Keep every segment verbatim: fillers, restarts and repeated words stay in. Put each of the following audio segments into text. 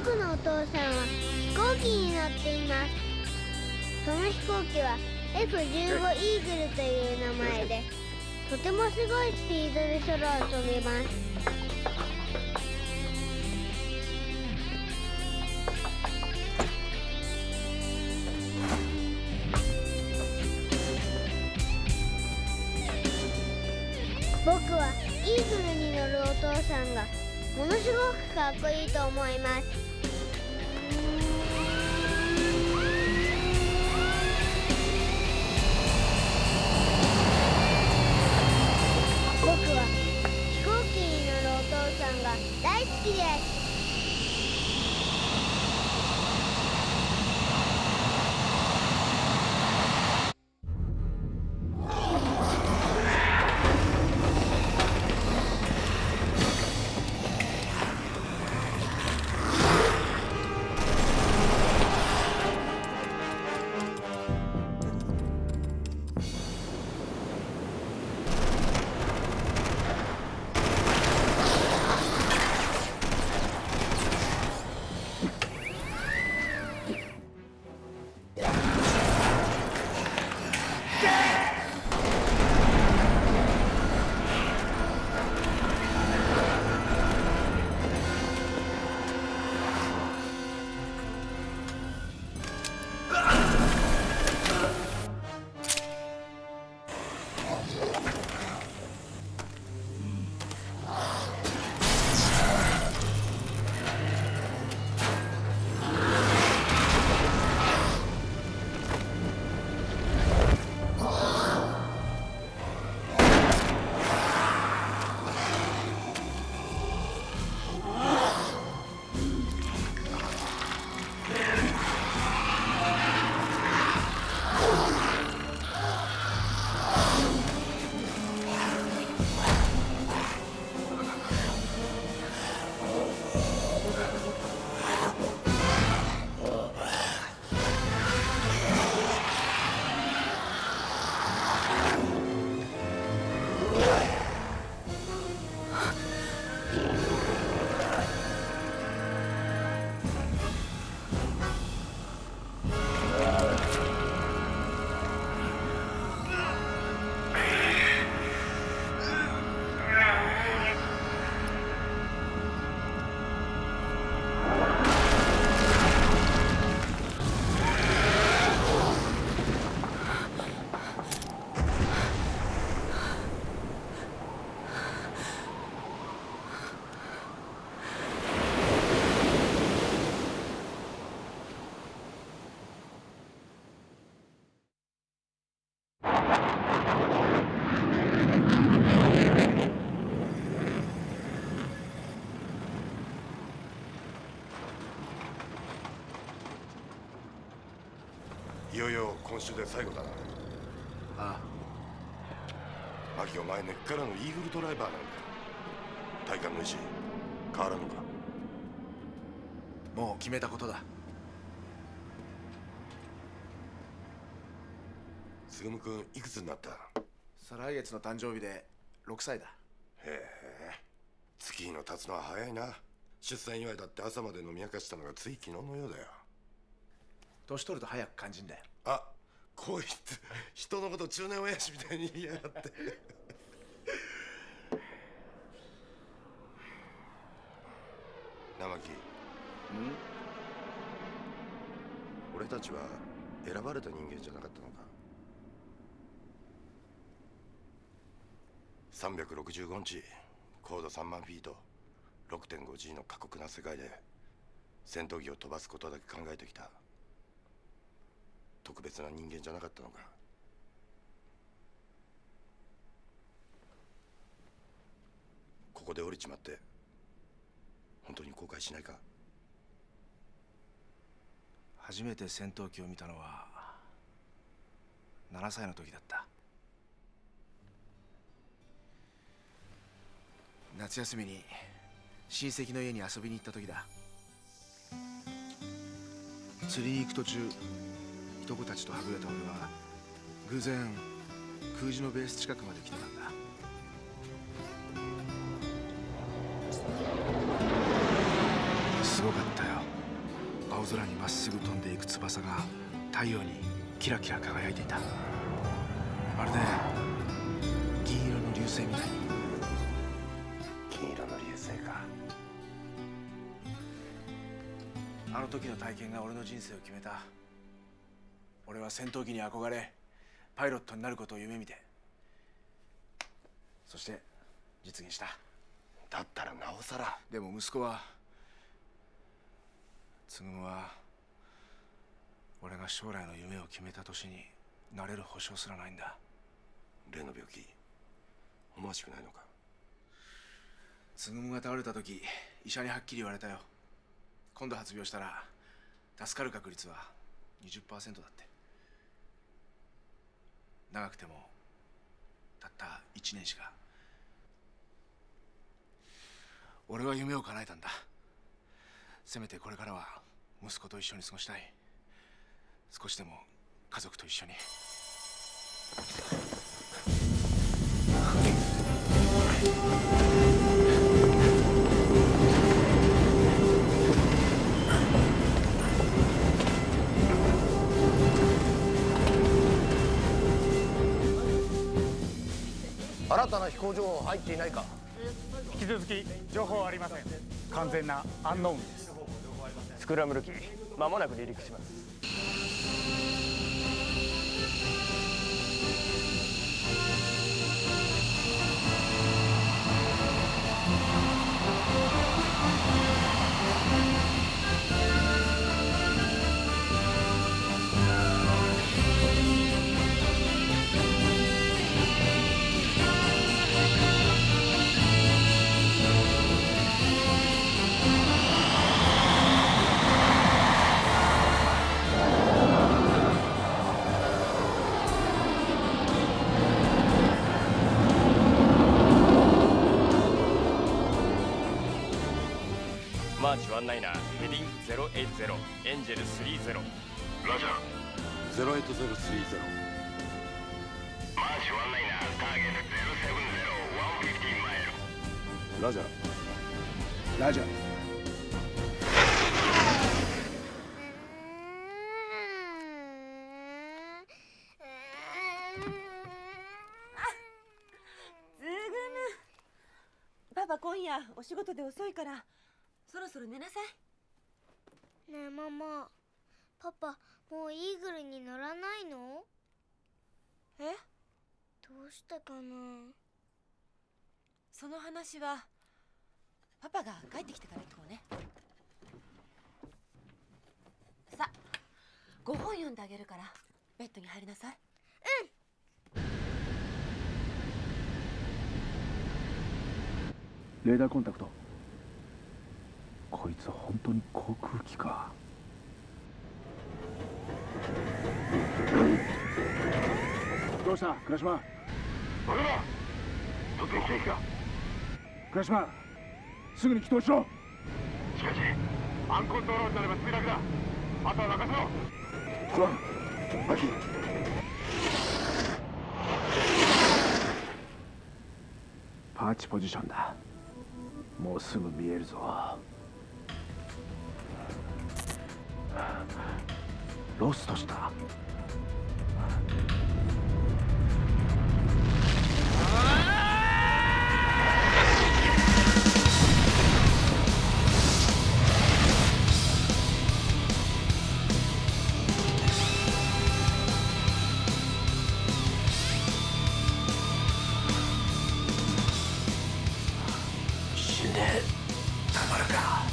僕のお父さんは飛行機に乗っています。その飛行機は エフじゅうご イーグルという名前で、とてもすごいスピードで空を飛びます。僕はイーグルに乗るお父さんがものすごくかっこいいと思います。僕は飛行機に乗るお父さんが大好きです。 いよいよ今週で最後だな。 ああ。マキ、お前根っからのイーグルドライバーなんだよ。体幹の意志変わらんのか？ もう決めたことだ。 つぐむくんいくつになった？ 再来月の誕生日でろくさいだ。 へえ、月日の経つのは早いな。出産祝いだって朝まで飲み明かしたのがつい昨日のようだよ。 年取ると早く感じんだよ。 あ、こいつ人のこと中年親父みたいに言いやがって。生木、俺たちは選ばれた人間じゃなかったのか？さんびゃくろくじゅうごにち、高度さんまんフィート、ろくてんごジー の過酷な世界で戦闘機を飛ばすことだけ考えてきた特別な人間じゃなかったのか？ここで降りちまって本当に後悔しないか？ 初めて戦闘機を見たのはななさいの時だった。夏休みに親戚の家に遊びに行った時だ。釣りに行く途中、いとこたちとはぐれた俺は偶然空自のベース近くまで来てたんだ。すごかったよ。 青空にまっすぐ飛んでいく翼が太陽にキラキラ輝いていた。まるで銀色の流星みたいに。 金色の流星か。 あの時の体験が俺の人生を決めた。俺は戦闘機に憧れパイロットになることを夢見て、そして実現した。 だったらなおさら。 でも息子はつぐむは俺が将来の夢を決めた年になれる保証すらないんだ。 例の病気思わしくないのか。 つぐむが倒れた時医者にはっきり言われたよ。今度発病したら助かる確率は にじゅっパーセント だって。長くてもたったいちねんしか。俺は夢を叶えたんだ。せめてこれからは息子と一緒に過ごしたい。少しでも家族と一緒に。 新たな飛行情報入っていないか。 引き続き情報はありません。完全なアンノーンです。 スクランブル機間もなく離陸します。 マーチワンナイナーヘディングゼロエイトゼロエンジェルスリーゼロ。 ラジャーゼロエイトゼロスリーゼロ。 マーチワンナイナーターゲットゼロセブンゼロワンフィフティーマイル。 ラジャーラジャー。 ずぐむ。パパ今夜お仕事で遅いからそろそろ寝なさい。 ねえママ、パパもうイーグルに乗らないの？ え？ どうしてかな。 その話はパパが帰ってきてから行こうね。さあごほん読んであげるからベッドに入りなさい。 レーダーコンタクト。こいつ本当に航空機か。どうした倉島。 バカだ。突撃兵器か。 倉島すぐに起動しろ。 しかしアンコントロールになれば墜落だ。あとは任せろ。 スワンマキパーチポジションだ。もうすぐ見えるぞ。ロストした。死んでたまるか。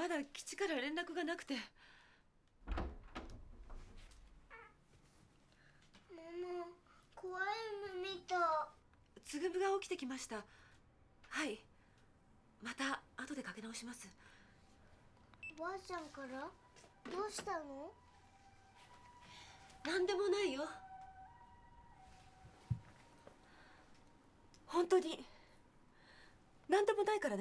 まだ基地から連絡がなくて。 ママ、怖い夢見た。 つぐむが起きてきました。はい、また後でかけ直します。 おばあちゃんからどうしたの？ なんでもないよ。本当になんでもないからね。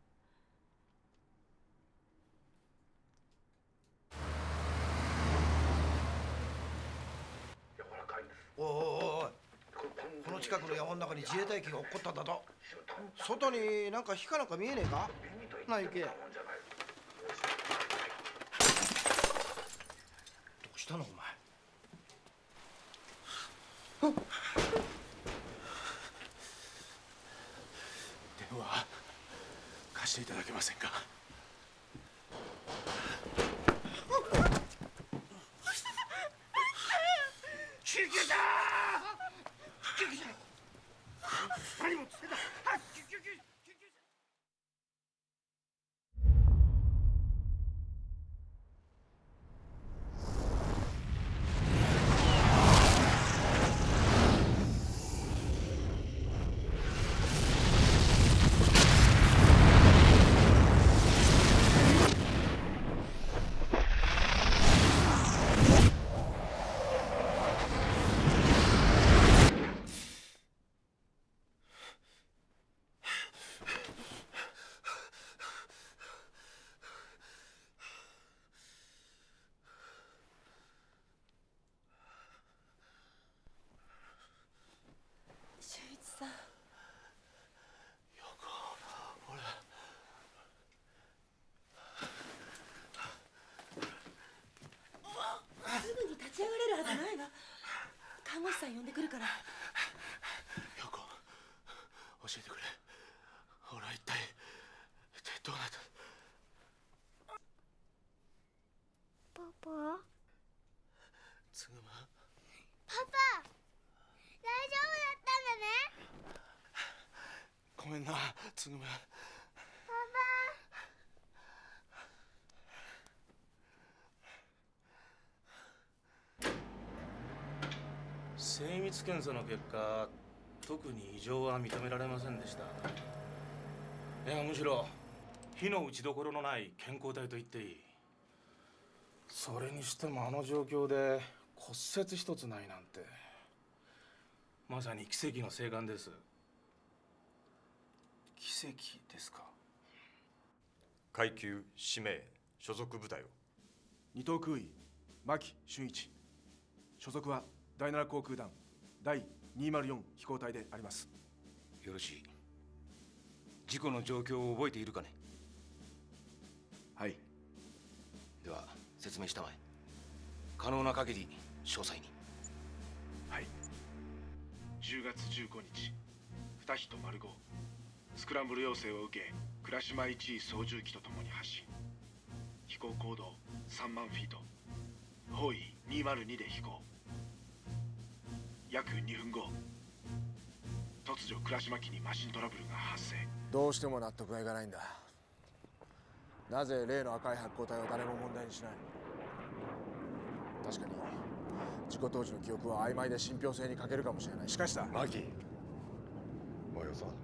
おいおいおい、この近くの山の中に自衛隊機が落っこったんだと。外になんか火かなんか見えねえか？なあ行け。どうしたのお前。 電話貸していただけませんか？ 救急車！救急車！何もつけた！救急救急救急車！ 俊一さん。すぐに立ち上がれるはずないわ。看護師さん呼んでくるから。 陽子、教えてくれ。俺は一体一体どうなった？ パパ？ つぐま。 パパ、大丈夫だったんだね。 ごめんな、つぐま。 パ精密検査の結果、特に異常は認められませんでした。いや、むしろ火の打ちどころのない健康体と言っていい。それにしてもあの状況で骨折一つないなんて、まさに奇跡の生還です。 奇跡ですか？ 階級、氏名、所属部隊を。 二等空尉牧俊一、所属はだいなな航空団だいにひゃくよん飛行隊であります。 よろしい。事故の状況を覚えているかね？ はい。 では説明したまえ。可能な限り詳細に。 はい。 じゅうがつじゅうごにち、二人と丸ごスクランブル要請を受け、倉島いちい操縦機とともに発進。飛行高度さんまんフィート、方位にひゃくにで飛行。約にふんご、突如倉島機にマシントラブルが発生。 どうしても納得がいかないんだ。なぜ例の赤い発光体を誰も問題にしない？確かに事故当時の記憶は曖昧で信憑性に欠けるかもしれない。しかしだ、 マキ、もうよそう。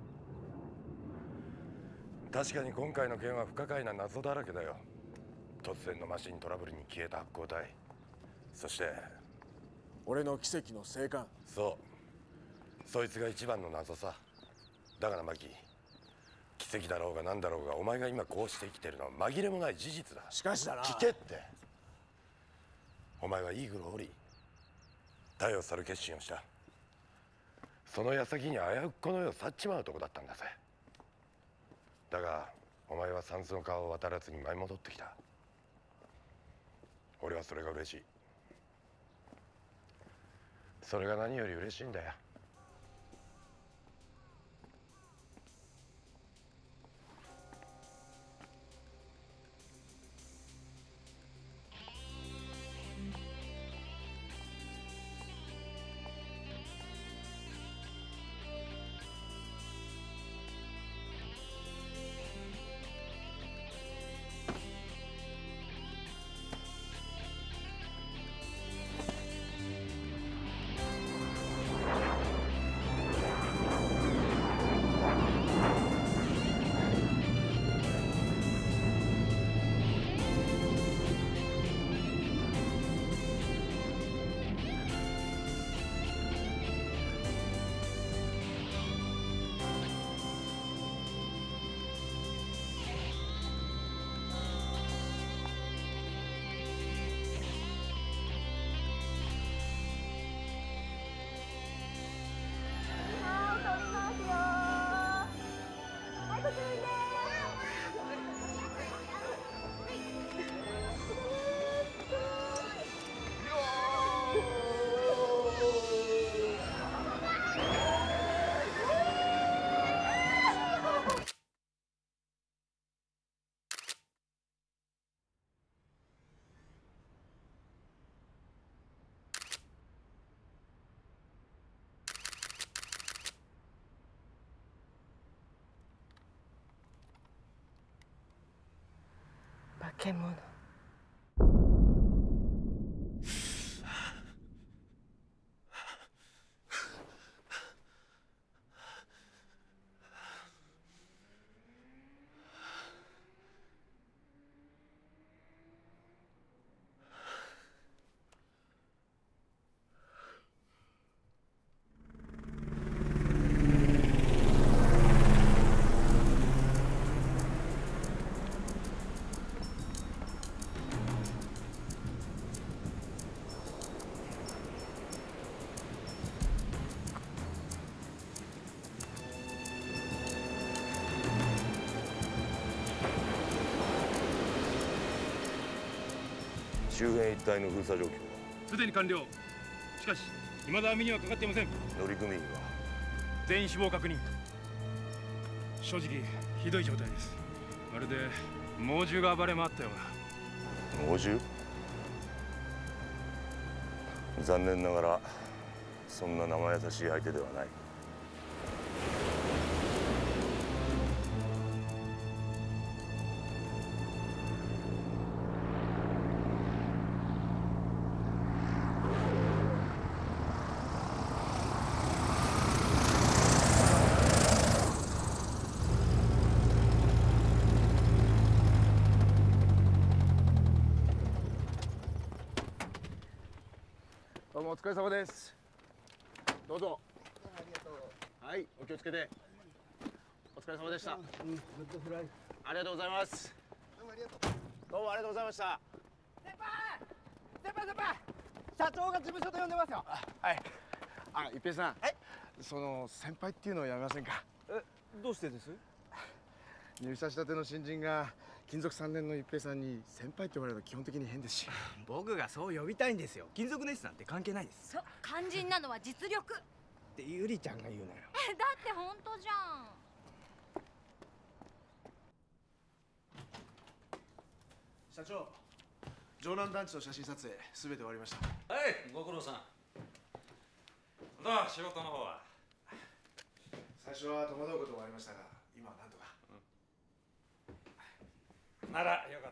確かに今回の件は不可解な謎だらけだよ。突然のマシントラブルに消えた発光体、そして俺の奇跡の生還。 そう、そいつが一番の謎さ。だからマキ、奇跡だろうが何だろうが、お前が今こうして生きてるのは紛れもない事実だ。 しかしだな、 聞けって。お前はイーグルを降り体を去る決心をした。その矢先に危うくこの世を去っちまうとこだったんだぜ。だがお前は三途の川を渡らずに舞い戻ってきた。俺はそれが嬉しい。それが何より嬉しいんだよ。 け物。 周辺一帯の封鎖状況はすでに完了。しかし未だ網にはかかっていません。 乗組員は全員死亡確認。正直ひどい状態です。まるで猛獣が暴れ回ったような。 猛獣？残念ながらそんな生優しい相手ではない。 どうもお疲れ様です。どうぞ。ありがとう。はい、お気をつけて。お疲れ様でした。うん、グッドフライ。ありがとうございます。どうもありがとう。どうもありがとうございました。 先輩、先輩先輩、社長が事務所で呼んでますよ。 はい。あ、一平さん。はい。その先輩っていうのをやめませんか。 え、どうしてです？ 入社したての新人が勤続さんねんの一平さんに先輩って呼ばれると基本的に変ですし。 僕がそう呼びたいんですよ。勤続熱なんて関係ないです。 そう、肝心なのは実力ってゆりちゃんが言うなよ。 え、だって本当じゃん。 社長、城南団地の写真撮影すべて終わりました。 はい、ご苦労さん。どう仕事の方は？ 最初は戸惑うこともありましたが、今はなんとか。 うん、ならよかった。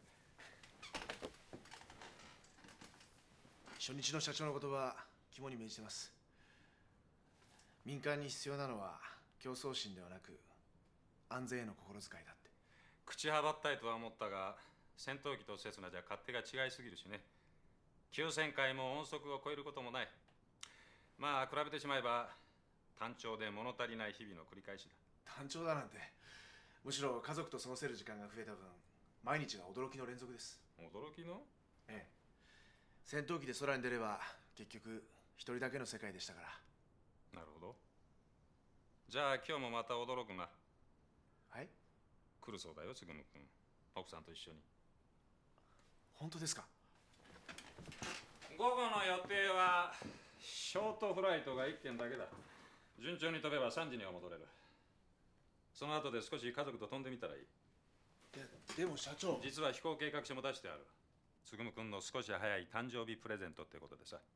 初日の社長の言葉、肝に銘じてます。民間に必要なのは競争心ではなく安全への心遣いだって。 口はばったいとは思ったが、戦闘機とセスナじゃ勝手が違いすぎるしね。急旋回も音速を超えることもない。まあ比べてしまえば単調で物足りない日々の繰り返しだ。 単調だなんて。むしろ家族と過ごせる時間が増えた分、毎日が驚きの連続です。 驚きの？ ええ。戦闘機で空に出れば結局一人だけの世界でしたから。 なるほど。じゃあ今日もまた驚くな。 はい？ 来るそうだよ、つぐむくん。奥さんと一緒に。 本当ですか？ 午後の予定はショートフライトがいっけんだけだ。順調に飛べばさんじには戻れる。その後で少し家族と飛んでみたらいい。 で、でも社長。 実は飛行計画書も出してある。つぐむくんの少し早い誕生日プレゼントってことでさ。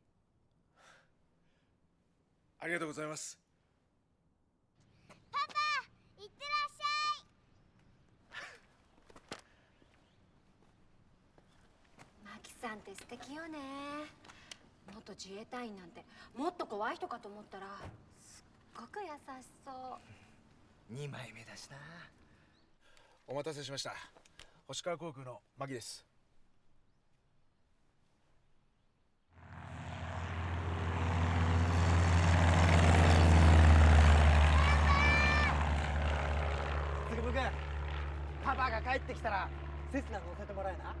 ありがとうございます。 パパ、いってらっしゃい。 マキさんって素敵よね。元自衛隊員なんてもっと怖い人かと思ったらすっごく優しそう。 にまいめだしな。 お待たせしました。星川航空の牧です。 つぐむくん、パパが帰ってきたらセスナ乗せてもらえな。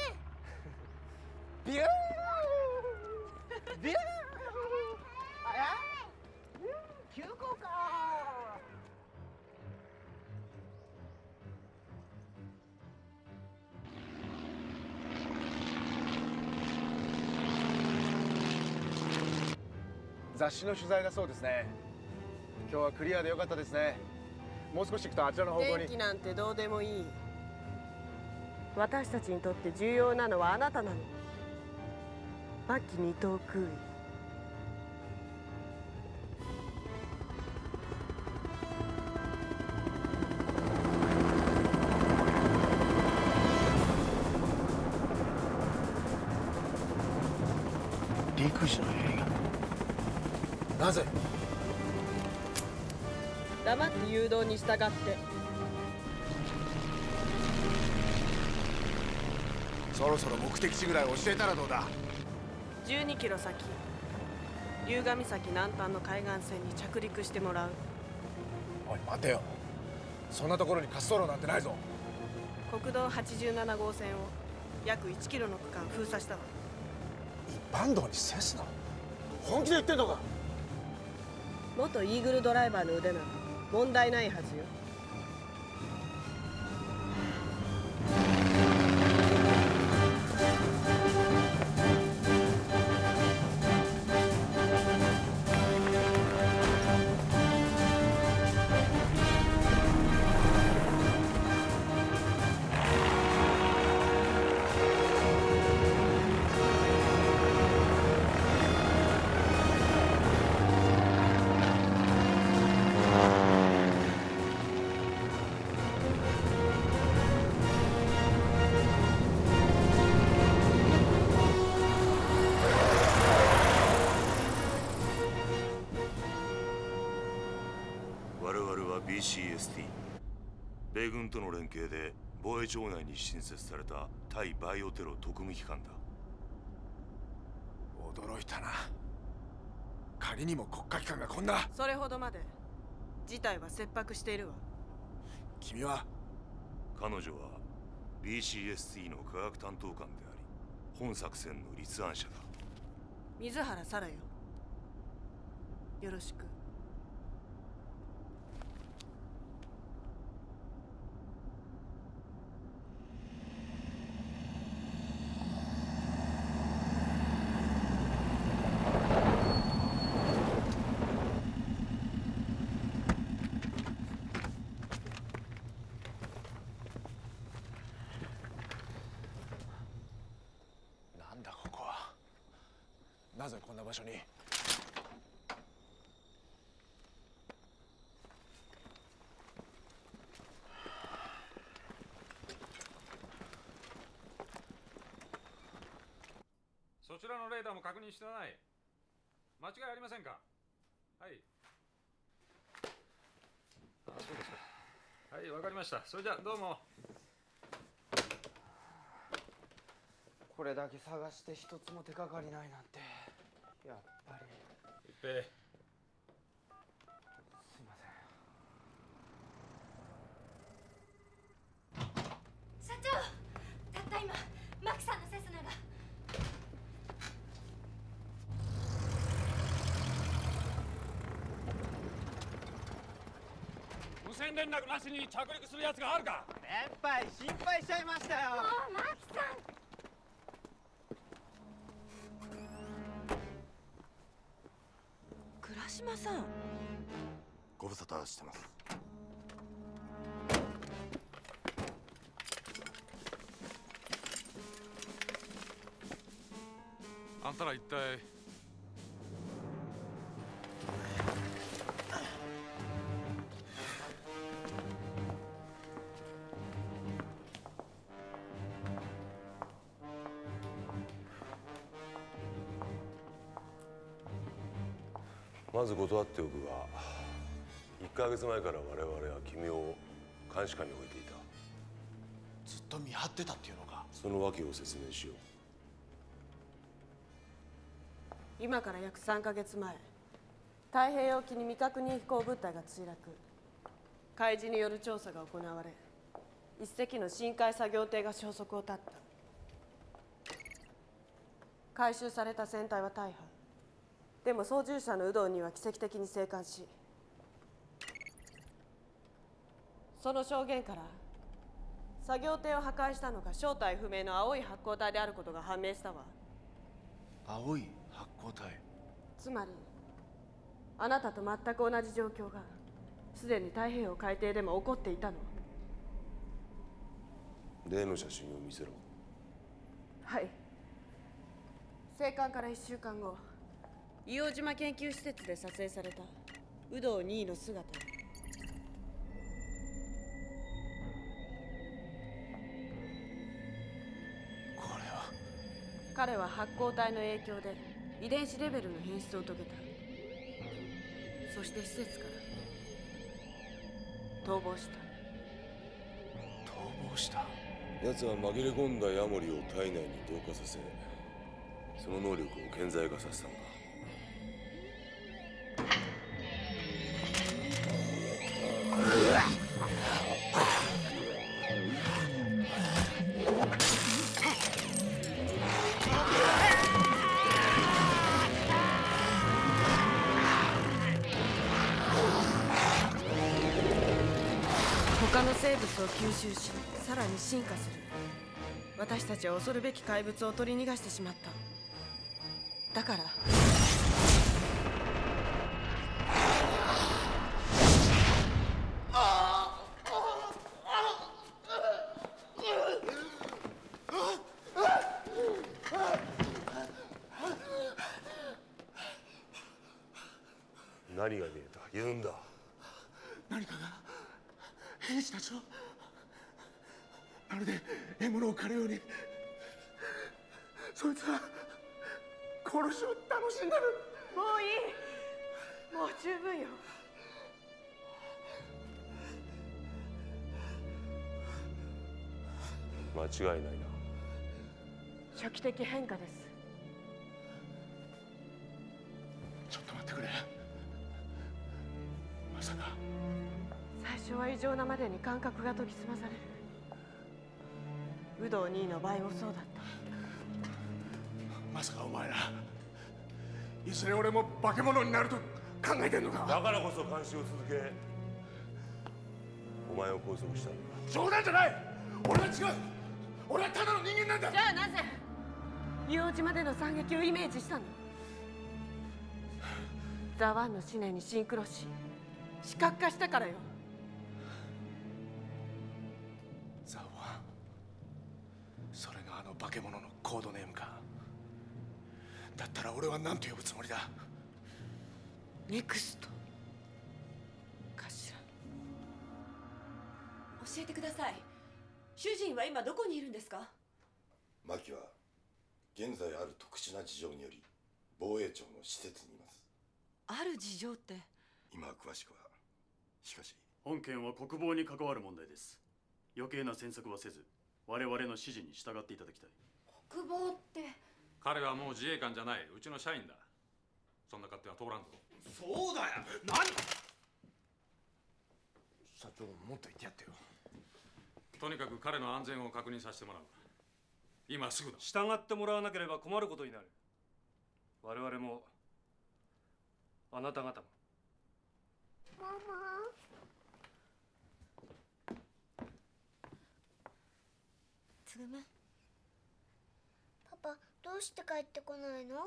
うん。ビュービュー。あや？急行か。 雑誌の取材だそうですね。今日はクリアでよかったですね。もう少し行くとあちらの方向に。 天気なんてどうでもいい。私たちにとって重要なのはあなたなの。マキ二等空尉。 陸自の映画。 なぜ？ 黙って誘導に従って。 そろそろ目的地ぐらい教えたらどうだ。 じゅうにキロ先、龍ヶ岬南端の海岸線に着陸してもらう。 おい待てよ、そんなところに滑走路なんてないぞ。 国道はちじゅうなな号線を約いちキロの区間封鎖したわ。 一般道にセスナ？本気で言ってんのか？ 元イーグルドライバーの腕なら問題ないはずよ。 ビーシーエスティー 米軍との連携で防衛庁内に新設された対バイオテロ特務機関だ。 驚いたな。仮にも国家機関がこんな。 それほどまで事態は切迫しているわ。 君は？ 彼女は ビーシーエスティー の科学担当官であり本作戦の立案者だ。 水原沙羅よ、よろしく。 なぜこんな場所に？ そちらのレーダーも確認してない。間違いありませんか？はい。あ、そうですか。はい、わかりました。それじゃあどうも。 これだけ探して一つも手がかりないなんて、やっぱり。 一平。 すいません。社長、たった今マキさんのセスナが。 無線連絡なしに着陸するやつがあるか？ 先輩、心配しちゃいましたよ。 もうマキさん。 倉島さん、 ご無沙汰してます。 あんたら一体。 まず断っておくが、いっかげつまえから我々は君を監視下に置いていた。 ずっと見張ってたっていうのか？ その訳を説明しよう。 今から約さんかげつまえ、太平洋沖に未確認飛行物体が墜落。海事による調査が行われ、一隻の深海作業艇が消息を絶った。回収された船体は大破。でも操縦者の有働には奇跡的に生還し、その証言から作業艇を破壊したのが正体不明の青い発光体であることが判明したわ。 青い発光体？ つまりあなたと全く同じ状況がすでに太平洋海底でも起こっていたの。 例の写真を見せろ。 はい。生還からいっしゅうかんご、硫黄島研究施設で撮影された有働にいの姿。 これは。 彼は発光体の影響で遺伝子レベルの変質を遂げた。そして施設から逃亡した。 逃亡した？ 奴は紛れ込んだヤモリを体内に同化させ、その能力を顕在化させたのだ。 他の生物を吸収し、さらに進化する。私たちは恐るべき怪物を取り逃がしてしまった。だから何が見えた？言うんだ。 何かが兵士たちをまるで獲物を狩るように、そいつは殺しを楽しんでる。 もういい、もう十分よ。 間違いないな。 初期的変化です。 ちょっと待ってくれ。まさか最初は異常なまでに感覚が研ぎ澄まされる。有働にいの場合もそうだった。 まさかお前らいずれ俺も化け物になると考えてんのか？ だからこそ監視を続け、お前を拘束したんだ。 冗談じゃない。俺は違う。俺はただの人間なんだ。 じゃあなぜ硫黄島での惨劇をイメージしたの？ザワンの思念にシンクロし視覚化したからよ。 ザワン、それがあの化け物のコードネームか。だったら俺は何と呼ぶつもりだ？ ネクストかしら。 教えてください。主人は今どこにいるんですか？ マキは現在ある特殊な事情により防衛庁の施設にいます。 ある事情って？ 今は詳しくは。しかし本件は国防に関わる問題です。余計な詮索はせず我々の指示に従っていただきたい。 国防って？ 彼はもう自衛官じゃない、うちの社員だ。そんな勝手は通らんぞ。 そうだよ。何？ 社長、もっと言ってやってよ。 とにかく彼の安全を確認させてもらう。今すぐだ。 従ってもらわなければ困ることになる。我々もあなた方も。 ママ。 つぐむ。 パパ、どうして帰ってこないの？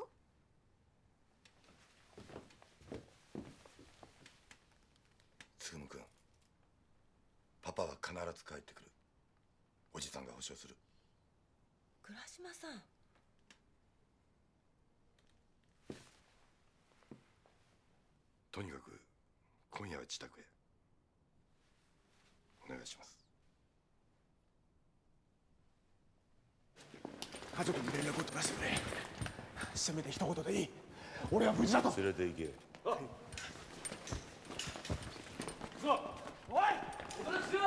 つぐむくん、パパは必ず帰ってくる。おじさんが保証する。 倉島さん。 とにかく今夜は自宅へお願いします。 家族に連絡を取らせてくれ。せめて一言でいい。俺は無事だと。 連れて行け。 あっ、 おい、おとなしくしろ。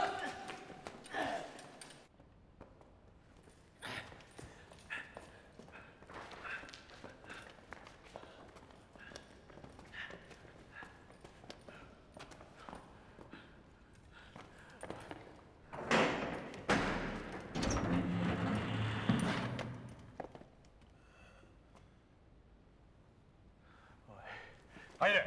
入れ。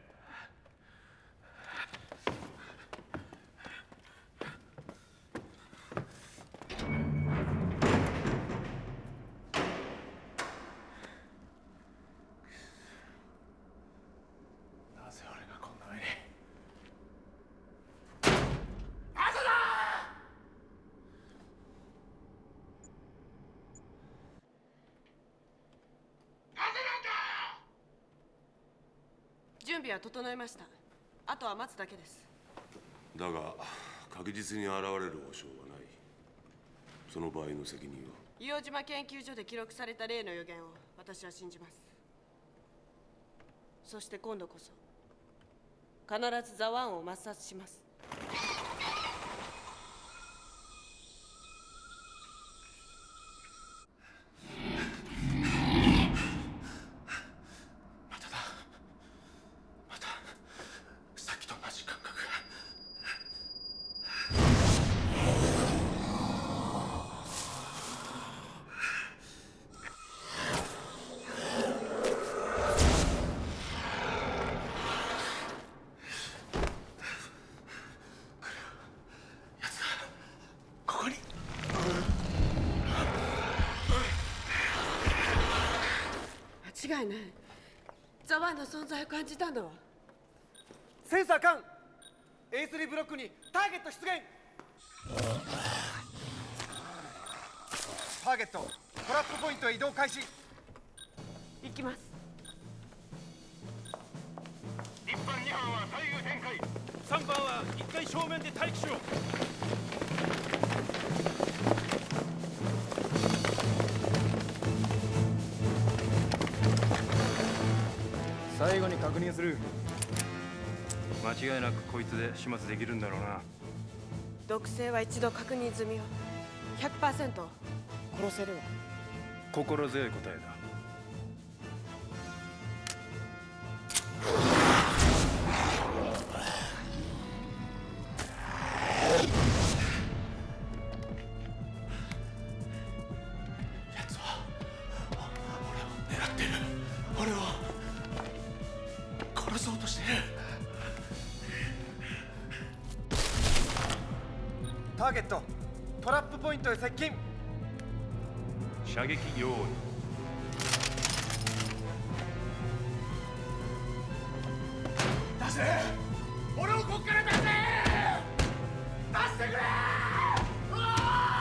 なぜ俺がこんな目に。 朝だ。 準備は整いました。あとは待つだけです。 だが確実に現れる保証はない。その場合の責任は？ 硫黄島研究所で記録された例の予言を私は信じます。 そして今度こそ必ずザワンを抹殺します。 まただ。またさっきと同じ感覚が。 間違いない。ザワンの存在を感じたんだわ。 センサー完 エースリー ブロックにターゲット出現。ターゲットトラップポイントへ移動開始。 行きます。 いっばんにばんは左右展開。 さんばんはいっかい正面で待機しろ。 最後に確認する。間違いなくこいつで始末できるんだろうな。 毒性は一度確認済みよ。 ひゃくパーセント 殺せるわ。 心強い答えだ。 奴は俺を狙ってる。俺を殺そうとしてる。 ターゲットトラップポイントへ接近。 射撃用意。 出せ。俺をこっから出せ。出してくれ。うわ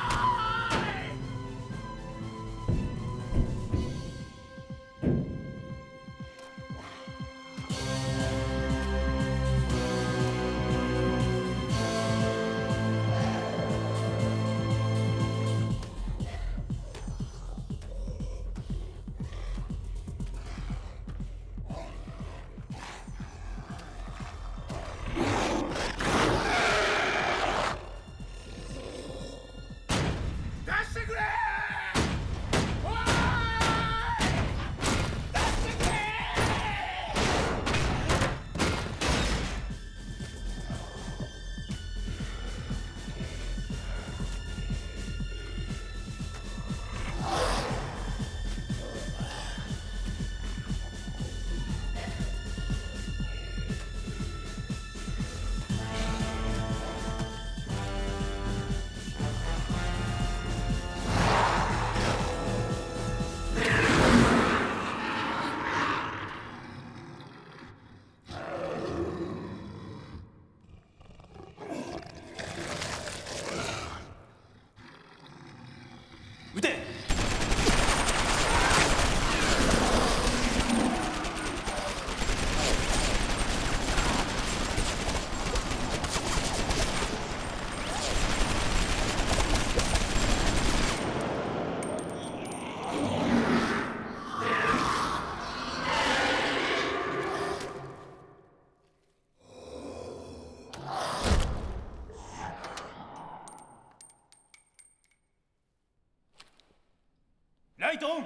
ライトオン。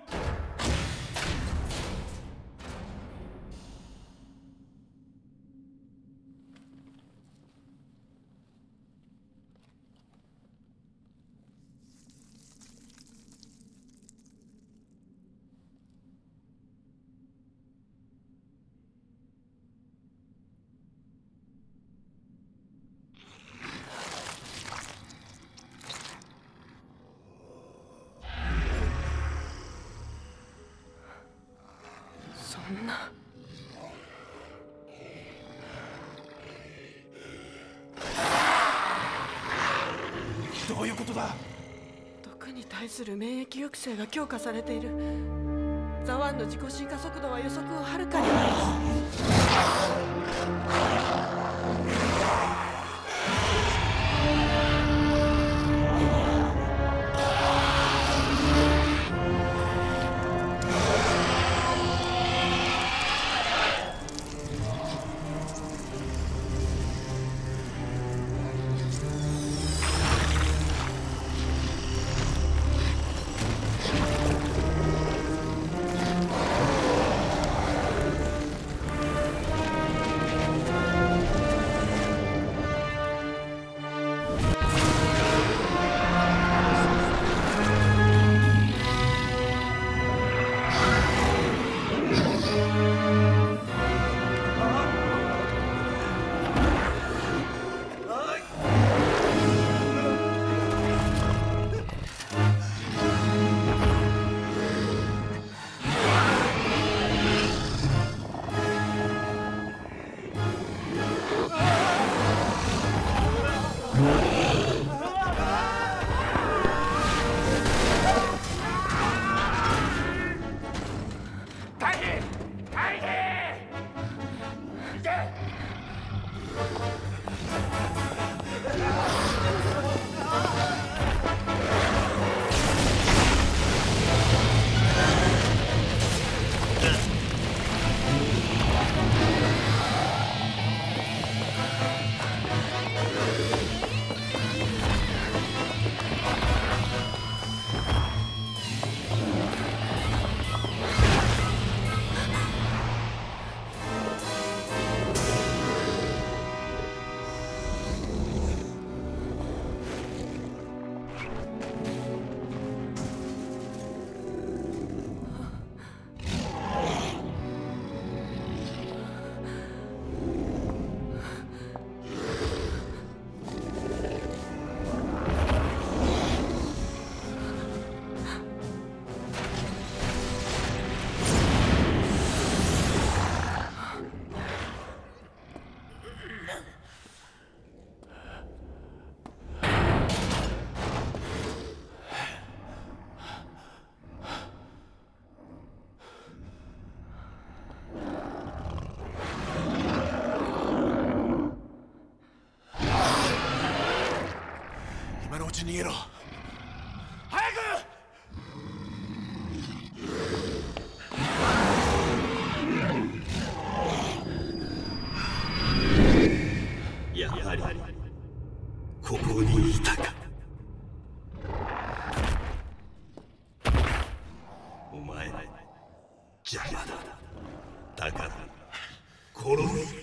そんな。 どういうことだ。 毒に対する免疫抑制が強化されている。ザワンの自己進化速度は予測をはるかに。 逃げろ。早く。 やはりここにいたか。お前邪魔だ。だから殺す。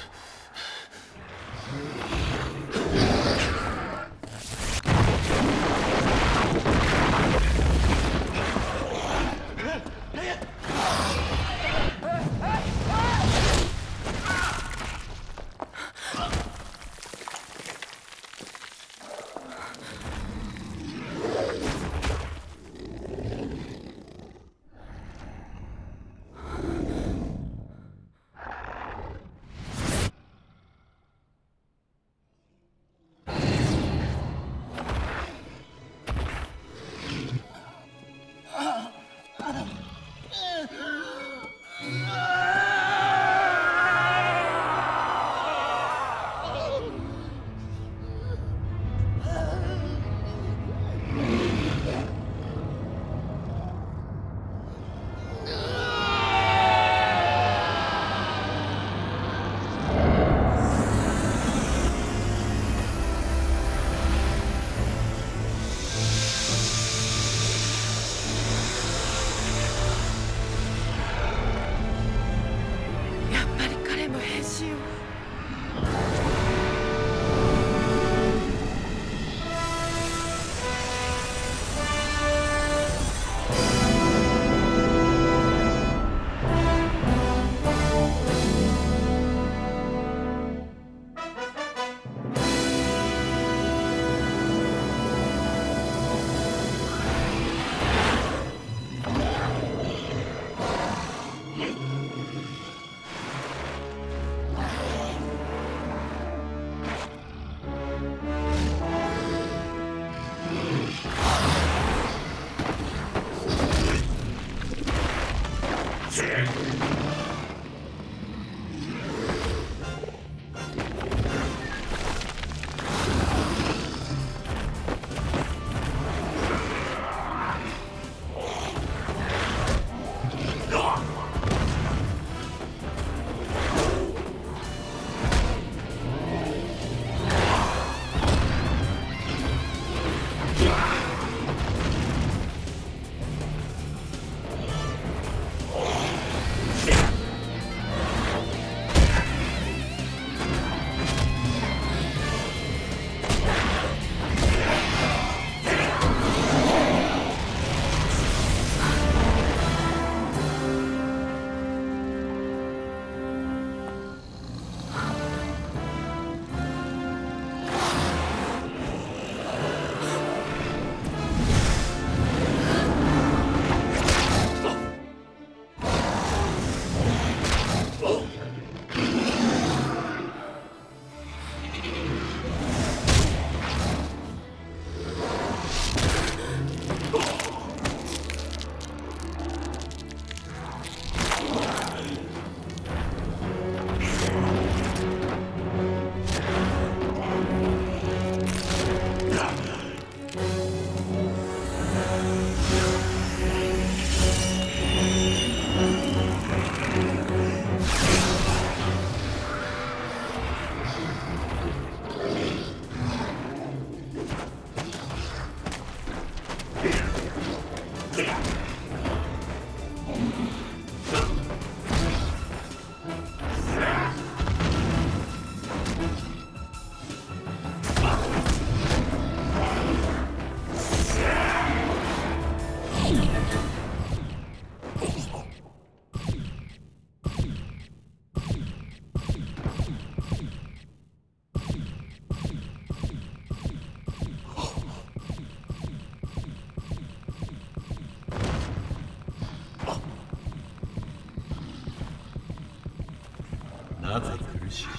なぜ苦しい？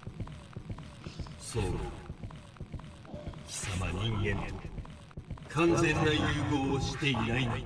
そう貴様人間と完全な融合をしていないのだ。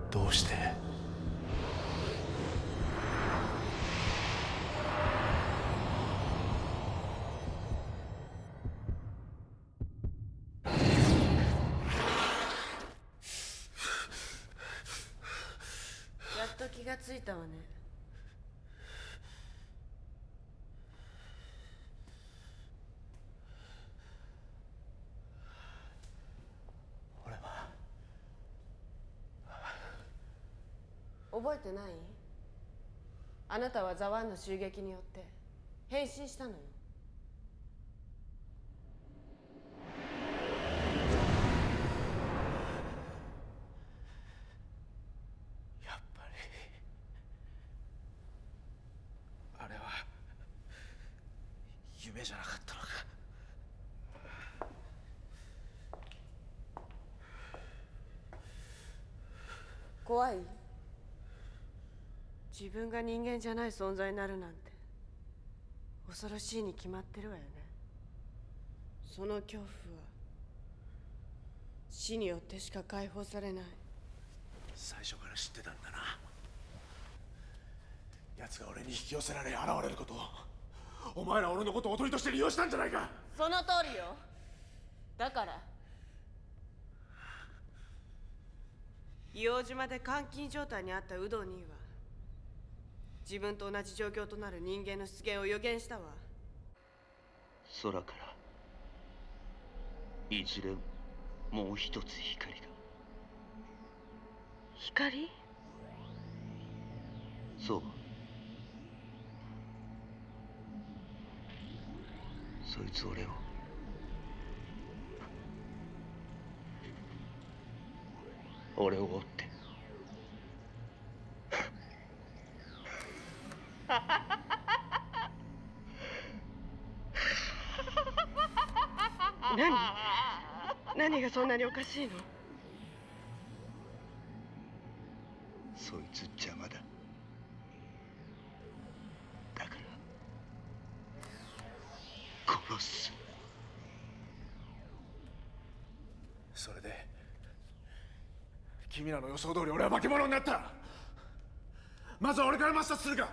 どうして？ やっと気がついたわね。 俺は覚えてない？あなたはザワンの襲撃によって変身したのよ。 やっぱりあれは夢じゃなかったのか。 怖い？自分が人間じゃない存在になるなんて恐ろしいに決まってるわよね。その恐怖は死によってしか解放されない。 最初から知ってたんだな。奴が俺に引き寄せられ現れることをお前ら俺のことをおとりとして利用したんじゃないか。 その通りよ。だから硫黄島で監禁状態にあった有働兄は自分と同じ状況となる人間の出現を予言したわ。 空からいずれもう一つ光が。 光？ そう。そいつ俺を俺を追って何？何がそんなにおかしいの？ そいつ邪魔だ。だから殺す。 それで君らの予想通り俺は化け物になった。まずは俺から抹殺するか。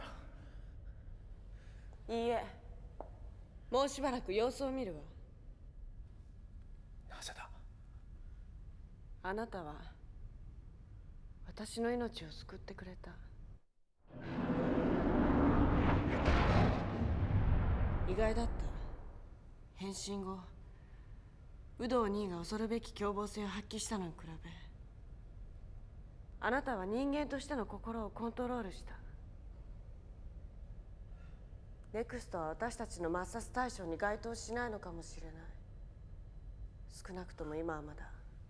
いいえ、もうしばらく様子を見るわ。 なぜだ？ あなたは私の命を救ってくれた。意外だった。変身後有働兄が恐るべき凶暴性を発揮したのに比べ、あなたは人間としての心をコントロールした。ネクストは私たちの抹殺対象に該当しないのかもしれない。少なくとも今はまだ。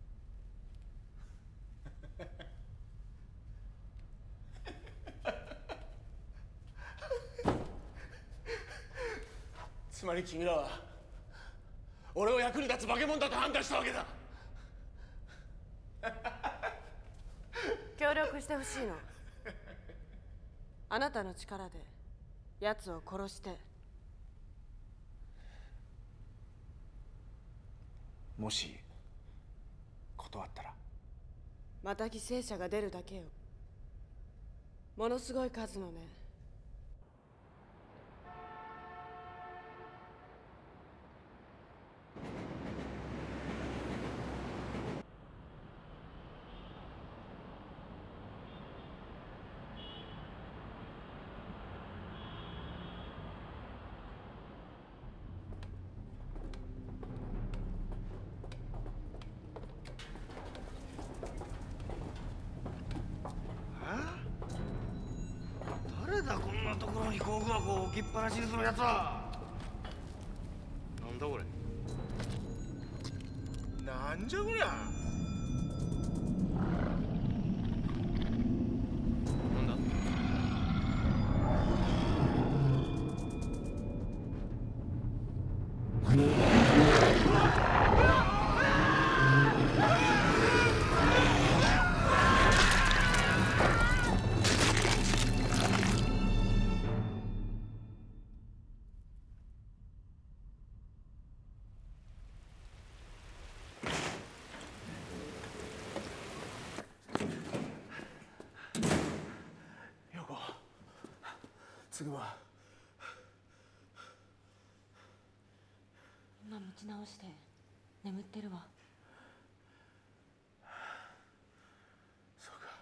つまり君らは俺を役に立つ化け物だと判断したわけだ。 協力してほしいの。あなたの力で奴を殺して。 もし断ったら？ また犠牲者が出るだけよ。ものすごい数のね。 誰だこんなところに工具箱を置きっぱなしにするやつは。 なんだこれ。 なんじゃこりゃ。 なんだ。 つぐま、 今持ち直して眠ってるわ。 そうか。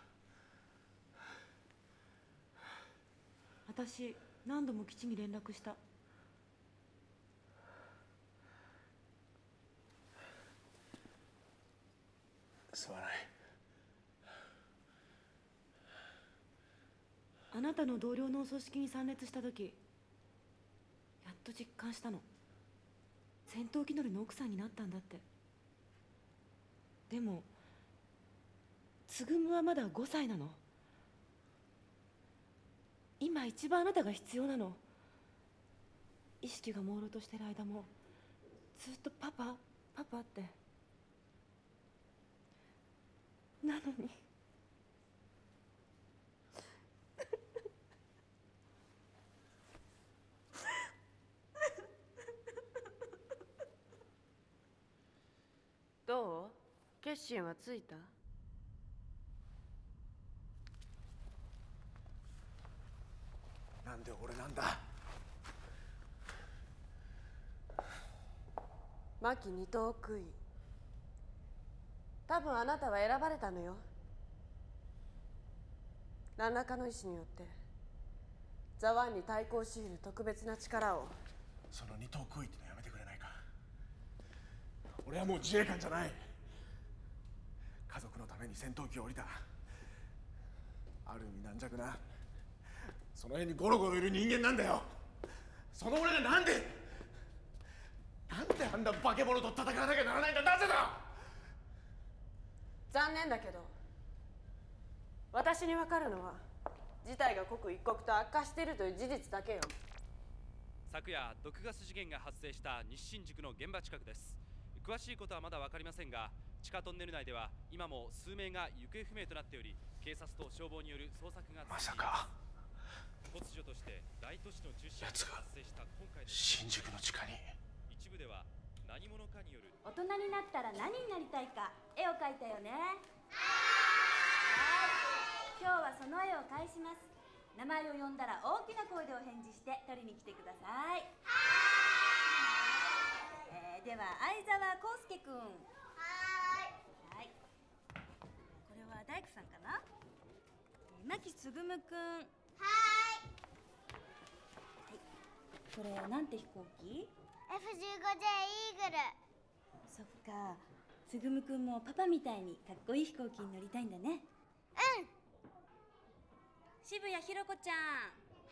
私何度も基地に連絡した。 すまない。 あなたの同僚のお葬式に参列した時、やっと実感したの。戦闘機乗りの奥さんになったんだって。でもつぐむはまだごさいなの。今一番あなたが必要なの。意識が朦朧としてる間もずっとパパパパって。なのにどう？決心はついた？ なんで俺なんだ。 牧二等空尉。多分あなたは選ばれたのよ。何らかの意志によってザワンに対抗し得る特別な力を。 その二等空尉ってのやめてくれないか。俺はもう自衛官じゃない。家族のために戦闘機を降りた。ある意味軟弱な、その辺にゴロゴロいる人間なんだよ。その俺がなんでなんであんな化け物と戦わなきゃならないんだ。なぜだ。 残念だけど私に分かるのは事態が刻一刻と悪化しているという事実だけよ。 昨夜毒ガス事件が発生した西新宿の現場近くです。詳しいことはまだ分かりませんが、地下トンネル内では今も数名が行方不明となっており、警察と消防による捜索が続いています。まさか突如として大都市の中心部で発生した今回の新宿の地下に。 一部では何者かによる。 大人になったら何になりたいか絵を描いたよね。今日はその絵を返します。名前を呼んだら大きな声でお返事して取りに来てください。えー、では相沢康介くん。はい。これは大工さんかな。牧つぐむくん。はい。これなんて飛行機？ エフじゅうごジェイ イーグル。 そっか、つぐむくんもパパみたいにかっこいい飛行機に乗りたいんだね。 うん。 渋谷ひろ子ちゃん。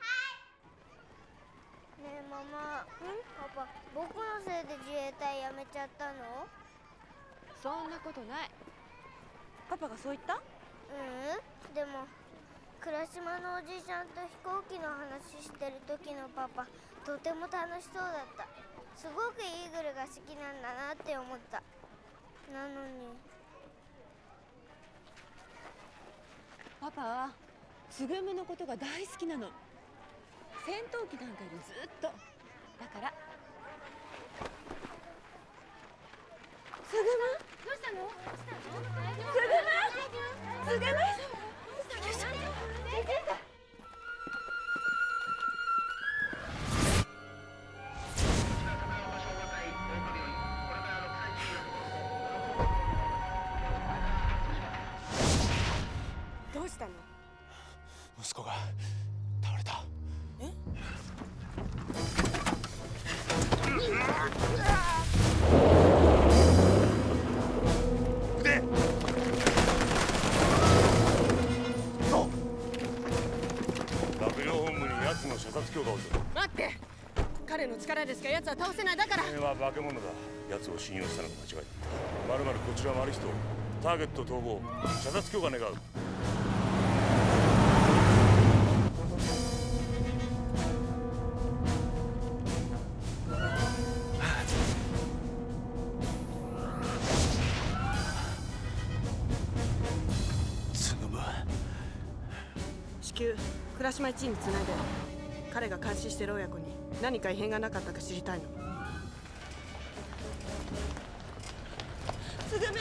ねえママ、ん？パパ、僕のせいで自衛隊辞めちゃったの？ そんなことない。パパがそう言った？ ううん、でも倉島のおじいちゃんと飛行機の話してる時のパパ、とても楽しそうだった。すごくイーグルが好きなんだなって思った。なのにパパはつぐむのことが大好きなの。戦闘機なんかよりずっと。だからつぐむ、 どうしたの？ つぐむ、つぐむ、 どうしたの？ 息子が倒れた。 え？ 腕！そう！ 幕僚本部に奴の射殺許可を取る。 待って！彼の力でしか奴は倒せない。だから。 お前は化け物だ。奴を信用したのが間違いだ。まるまるこちらマリスト。ターゲット逃亡。射殺許可願う。 至急倉島一員につないで。彼が監視してる親子に何か異変がなかったか知りたいの。 つぐむ、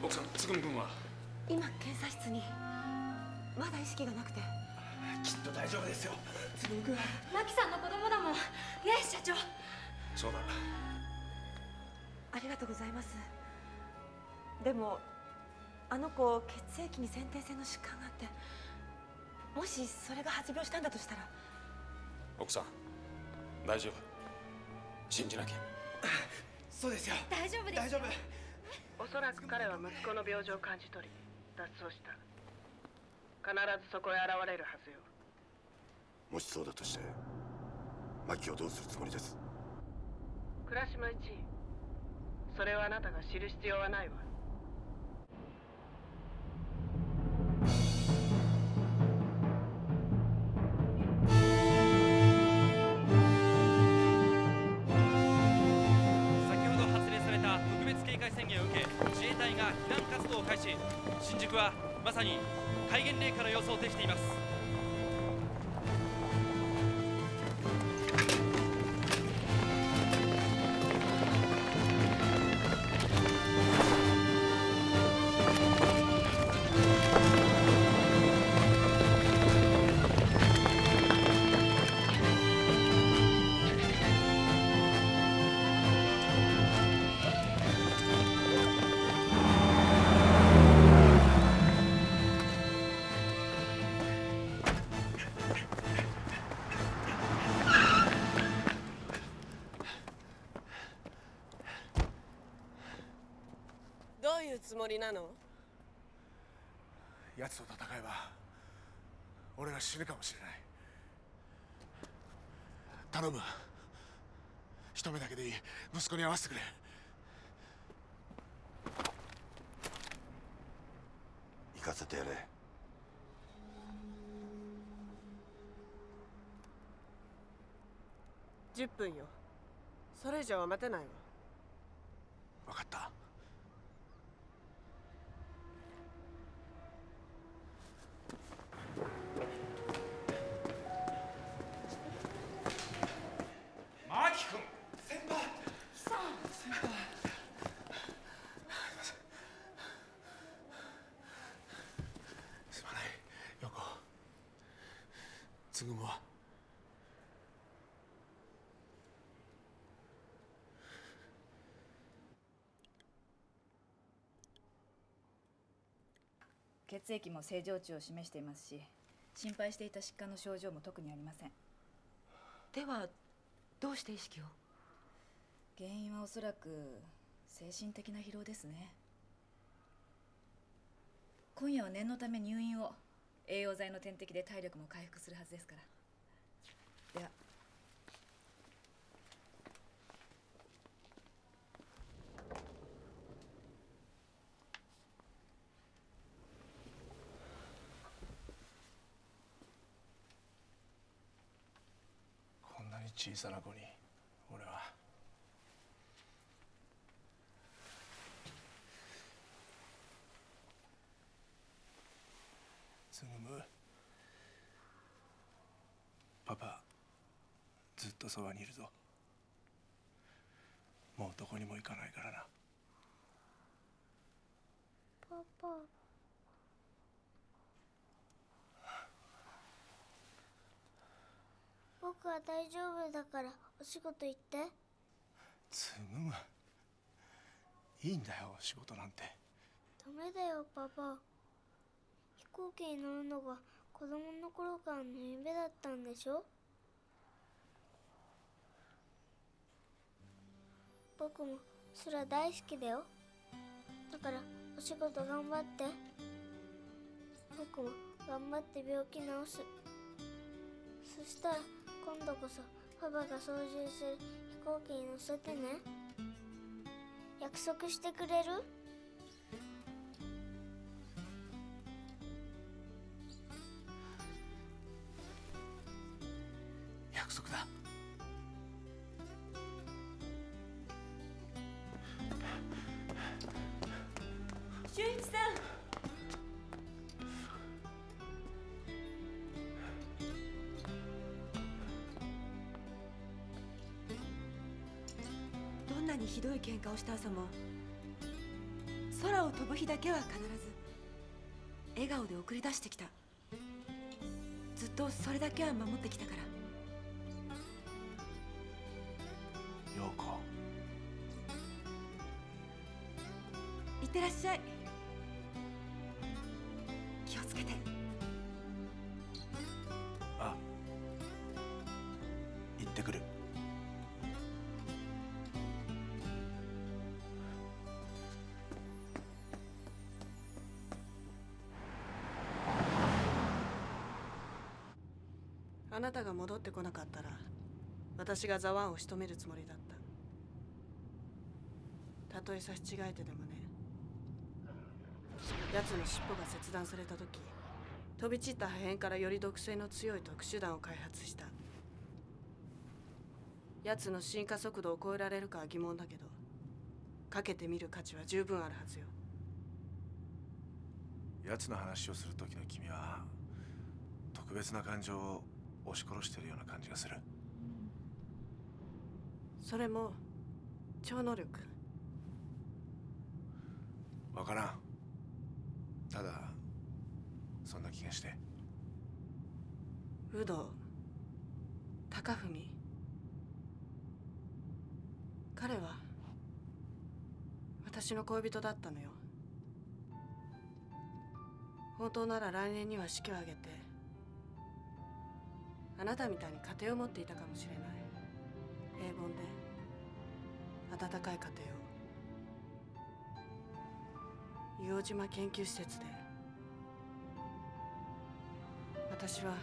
奥さん、つぐむ君は今検査室に。まだ意識がなくて。 きっと大丈夫ですよ。つぐむ君。 マキさんの子供だもんねえ社長。 そうだ。 ありがとうございます。でもあの子血液に先天性の疾患があって、もしそれが発病したんだとしたら。 奥さん、大丈夫。信じなきゃ。そうですよ。 大丈夫です。 大丈夫。 おそらく彼は息子の病状を感じ取り脱走した。必ずそこへ現れるはずよ。 もしそうだとしてマキをどうするつもりです？ 倉島一、それはあなたが知る必要はないわ。 先ほど発令された特別警戒宣言を受け、自衛隊が避難活動を開始。新宿はまさに戒厳令下の様相を呈しています。 どういうつもりなの？ 奴と戦えば俺は死ぬかもしれない。頼む、一目だけでいい。息子に会わせてくれ。 行かせてやれ。 じゅっぷんよ。それ以上は待てないわ。 分かった。 マキ君。先輩。 さん。 先輩。 すまない、陽子。つぐむは？ 血液も正常値を示していますし、心配していた疾患の症状も特にありません。 ではどうして意識を？ 原因はおそらく精神的な疲労ですね。今夜は念のため入院を。栄養剤の点滴で体力も回復するはずですから。では。 こんなに小さな子に俺は。つぐむ、パパずっとそばにいるぞ。もうどこにも行かないからな。 パパ。僕は大丈夫だからお仕事行って。 つぐむ、いいんだよ仕事なんて。 ダメだよパパ。飛行機に乗るのが子供の頃からの夢だったんでしょ。僕も空大好きだよ。だからお仕事頑張って。僕も頑張って病気治す。そしたら今度こそパパが操縦する飛行機に乗せてね。約束してくれる？ 約束だ。 俊一さん。どんなにひどい喧嘩をした朝も空を飛ぶ日だけは必ず笑顔で送り出してきた。ずっとそれだけは守ってきたから。 陽子、 いってらっしゃい。気をつけて。 あ、行ってくる。 あなたが戻ってこなかったら私がザワンを仕留めるつもりだった。たとえ差し違えてでもね。奴の尻尾が切断された時、飛び散った破片からより毒性の強い特殊弾を開発した。奴の進化速度を超えられるかは疑問だけど、かけてみる価値は十分あるはずよ。 奴の話をする時の君は特別な感情を押し殺してるような感じがする。 それも超能力。 わからん。ただそんな気がして。 有働貴文、彼は私の恋人だったのよ。本当なら来年には式を挙げてあなたみたいに家庭を持っていたかもしれない。平凡で温かい家庭を。硫黄島研究施設で私は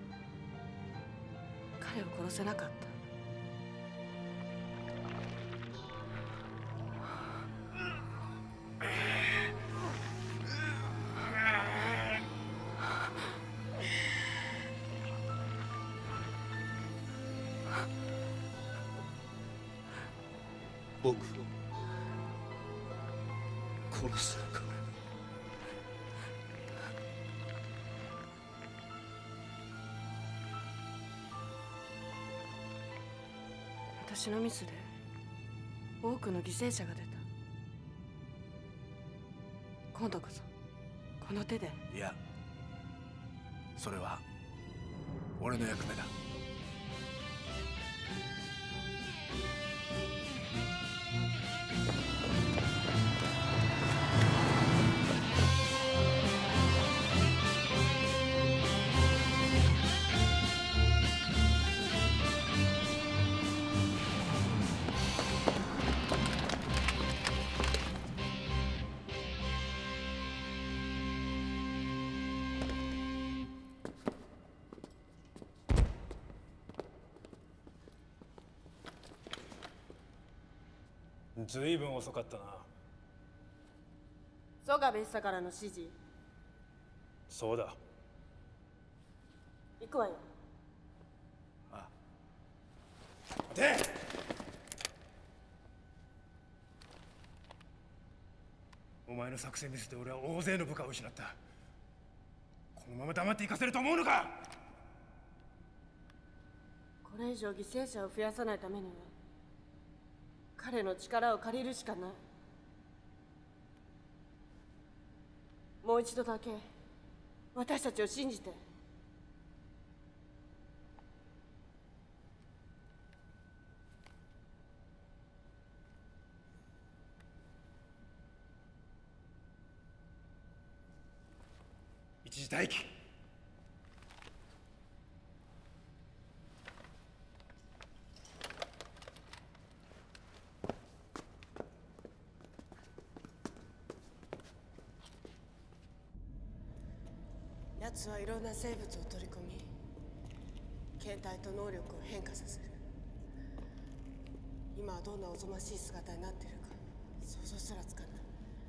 彼を殺せなかった。 僕を殺すのか。 私のミスで多くの犠牲者が出た。今度こそこの手で。 いや、それは俺の役目だ。 ずいぶん遅かったな。 曽我部久からの指示。 そうだ。 行くわよ。 あ。 待て！お前の作戦ミスで俺は大勢の部下を失った。このまま黙って行かせると思うのか？ これ以上犠牲者を増やさないためには彼の力を借りるしかない。もう一度だけ私たちを信じて。 一時待機。 奴はいろんな生物を取り込み、形態と能力を変化させる。今はどんなおぞましい姿になっているか想像すらつかない。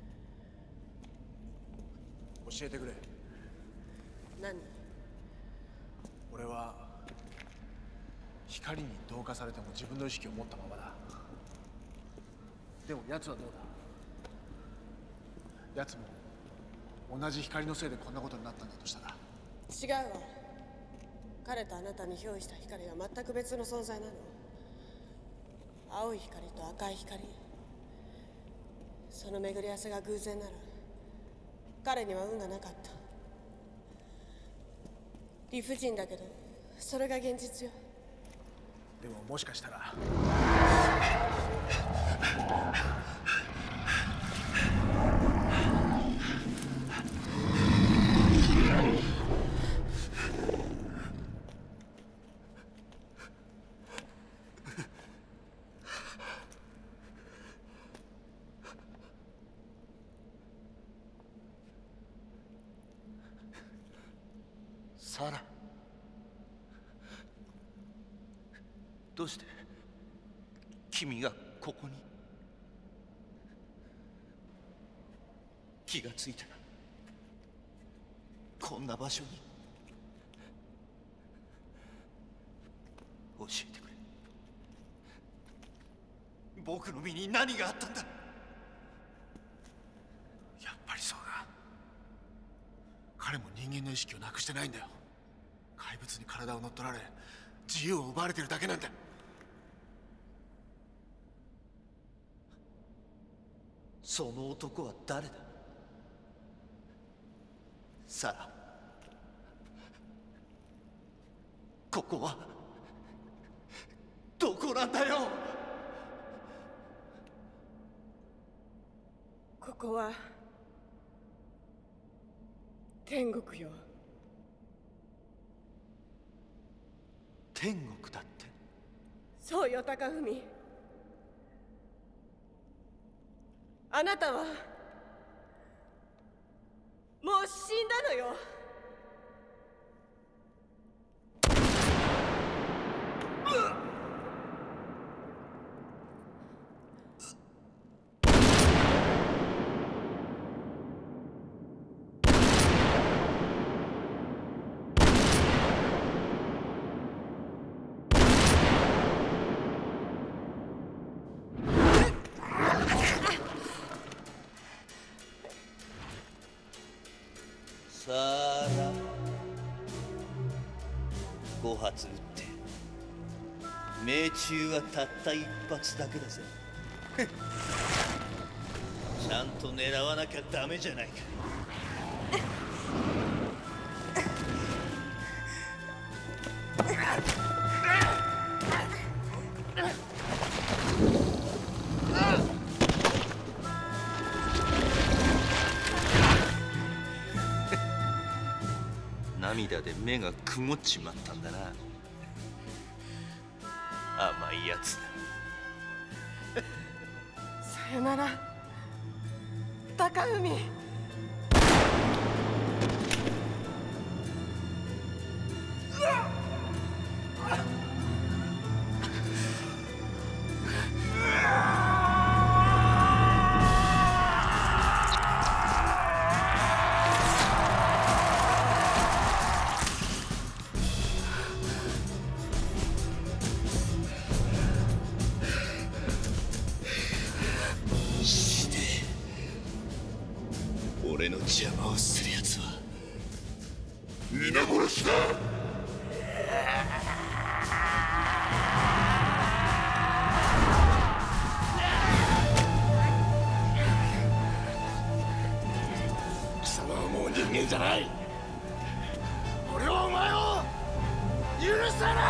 教えてくれ。 何？ 俺は光に同化されても自分の意識を持ったままだ。でも奴はどうだ？奴も同じ光のせいでこんなことになったんだとしたら。 違うわ。彼とあなたに憑依した光は全く別の存在なの。青い光と赤い光、 その巡り合わせが偶然なら彼には運がなかった。理不尽だけどそれが現実よ。 でももしかしたらサラ、どうして君がここに？気がついたらこんな場所に。教えてくれ、僕の身に何があったんだ。 やっぱりそうだ。彼も人間の意識をなくしてないんだよ。怪物に体を乗っ取られ自由を奪われてるだけなんだ。 その男は誰だ？サラ、ここはどこなんだよ。 ここは天国よ。 天国だって？ そうよ、高文。あなたはもう死んだのよ。 サラ、ご発撃って命中はたった一発だけだぜ。ちゃんと狙わなきゃダメじゃないか。涙で目が曇っちまったんだな。甘いやつだ。 さよなら、高文。 俺の邪魔をするやつは皆殺しだ。 貴様はもう人間じゃない。俺はお前を許さない。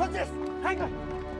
っちです。はい。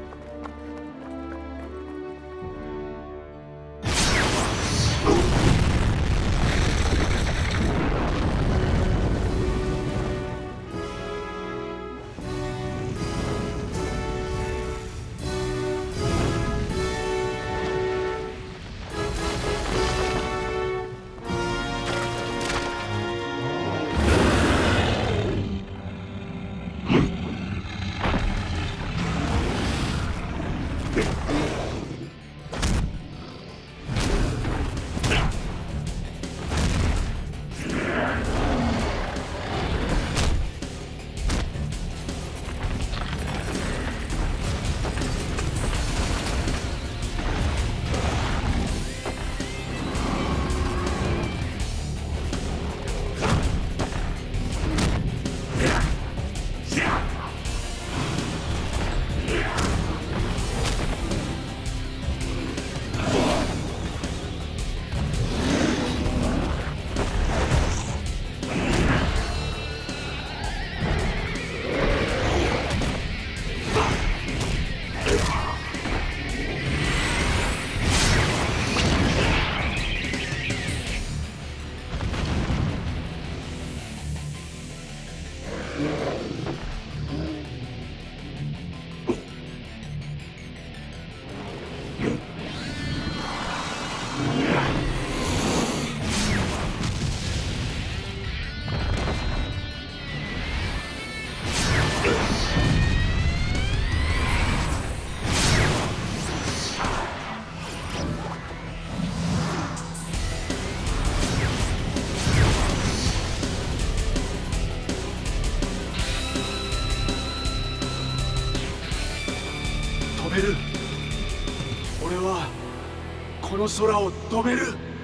俺はこの空を飛べる。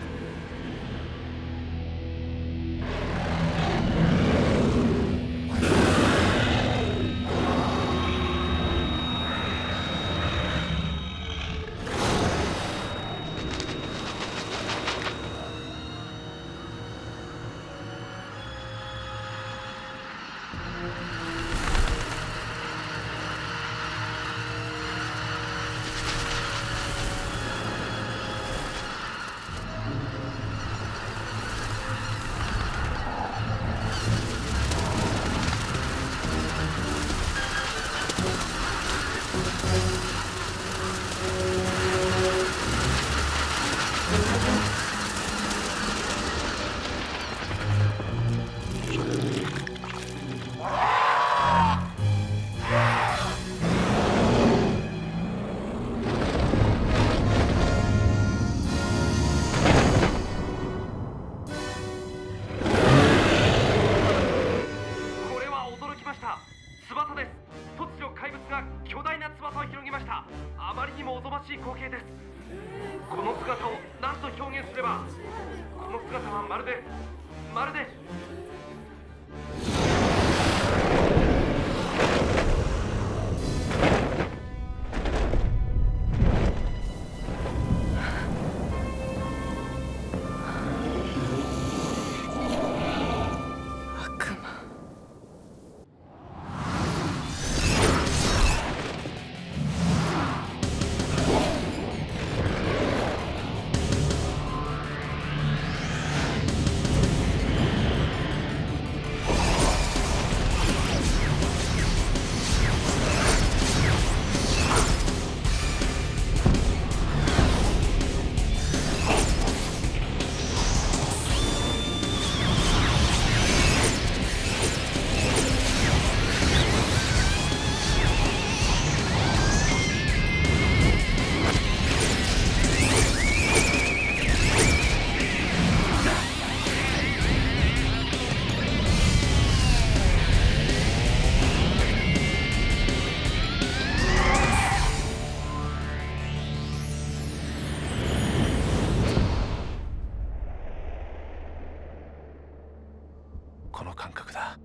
この感覚だ。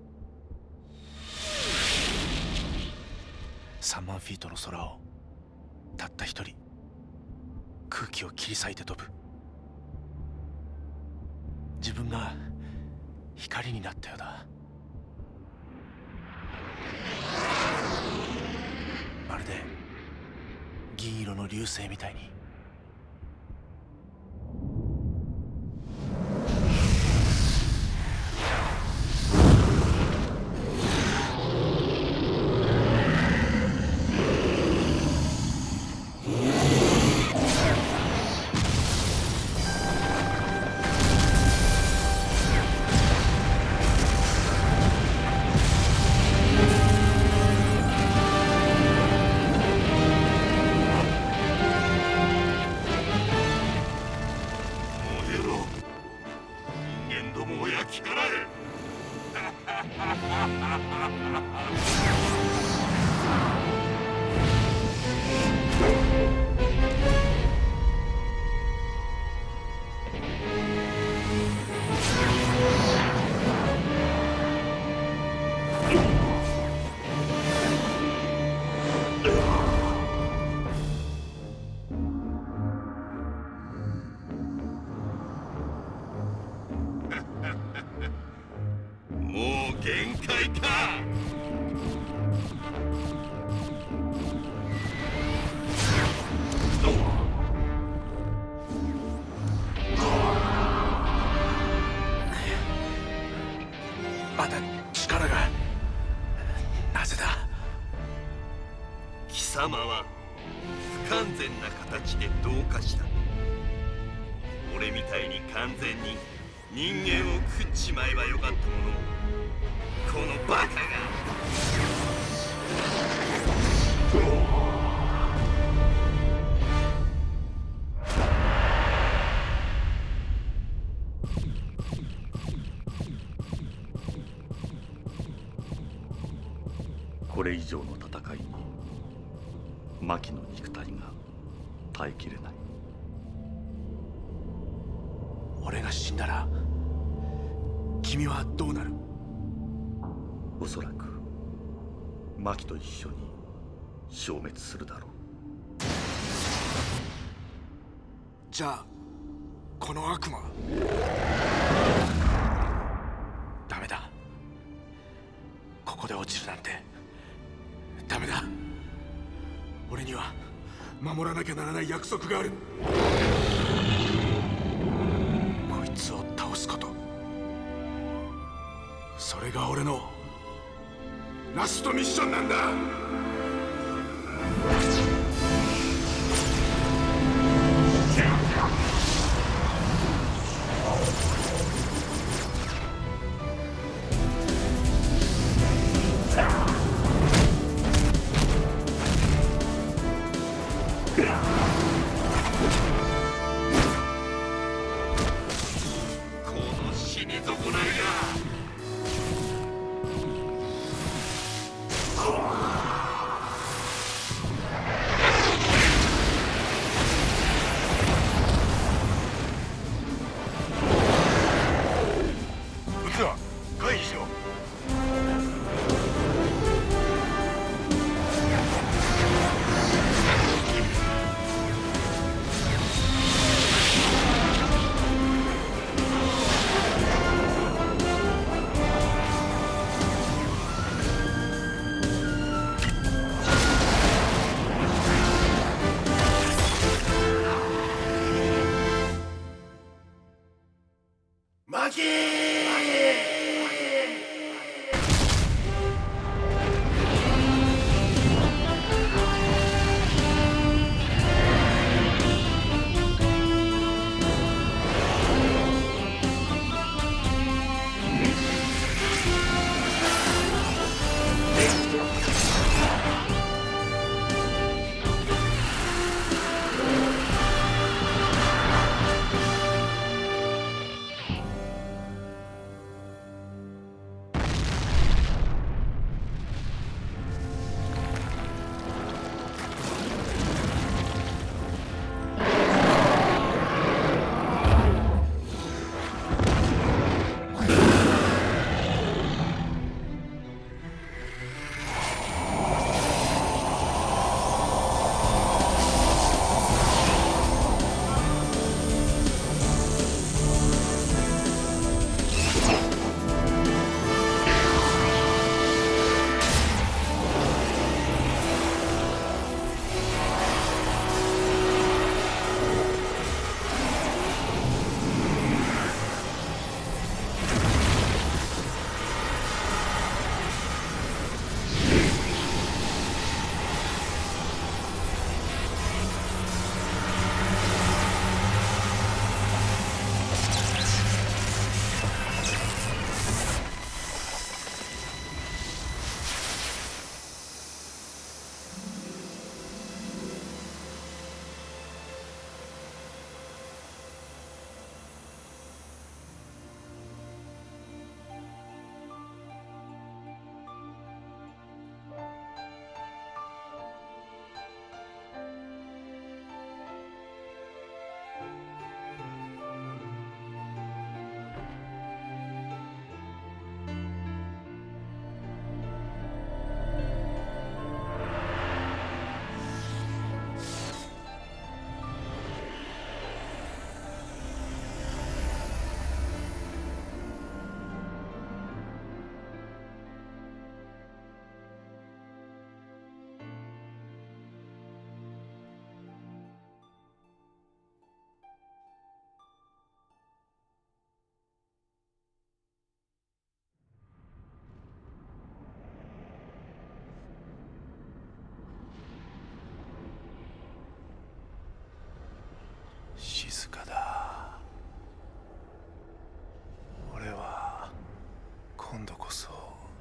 さんまんフィートの空をたった一人空気を切り裂いて飛ぶ。自分が光になったようだ。 流星みたいに。 限界か。 また力が。なぜだ。 貴様は不完全な形で同化した。俺みたいに完全に人間を食っちまえばよかったものをこのバカが。 これ以上の戦いに牧の肉体が耐えきれない。 俺が死んだら君はどうなる？ おそらく牧と一緒に消滅するだろう。 じゃあこの悪魔ダメだ。ここで落ちるなんてダメだ。俺には守らなきゃならない約束がある。こいつを倒すこと、それが俺のラストミッションなんだ。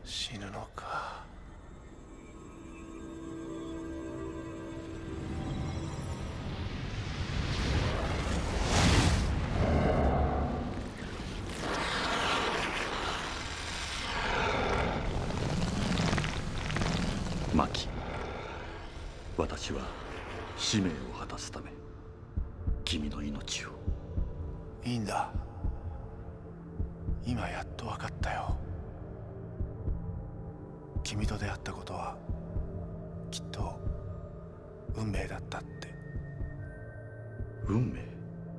死ぬのか。 マキ、私は使命を果たすため君の命を。 いいんだ。今やっと分かったよ。君と出会ったことはきっと運命だったって。 運命？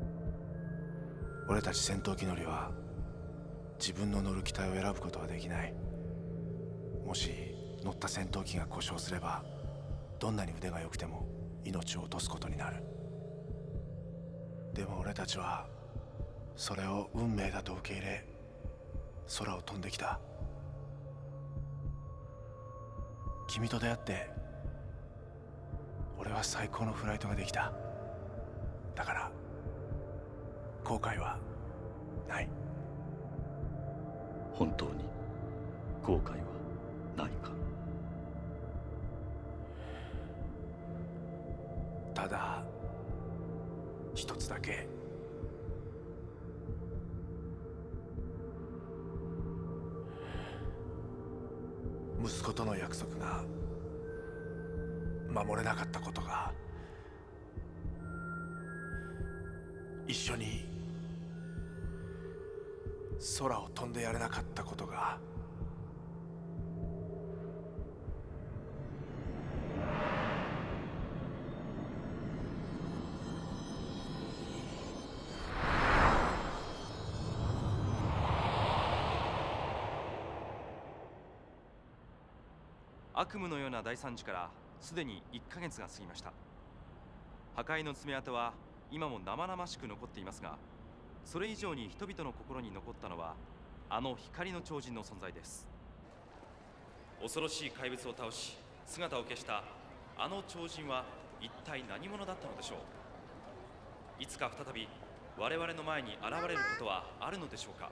俺たち戦闘機乗りは自分の乗る機体を選ぶことはできない。もし乗った戦闘機が故障すれば、どんなに腕が良くても命を落とすことになる。でも俺たちはそれを運命だと受け入れ、空を飛んできた。君と出会って俺は最高のフライトができた。だから後悔はない。 本当に後悔はないか？ ただ一つだけ。息子との約束が守れなかったことが、一緒に空を飛んでやれなかったことが。 悪夢のような大惨事からすでにいっかげつが過ぎました。破壊の爪痕は今も生々しく残っていますが、それ以上に人々の心に残ったのはあの光の超人の存在です。恐ろしい怪物を倒し姿を消したあの超人は一体何者だったのでしょう。いつか再び我々の前に現れることはあるのでしょうか。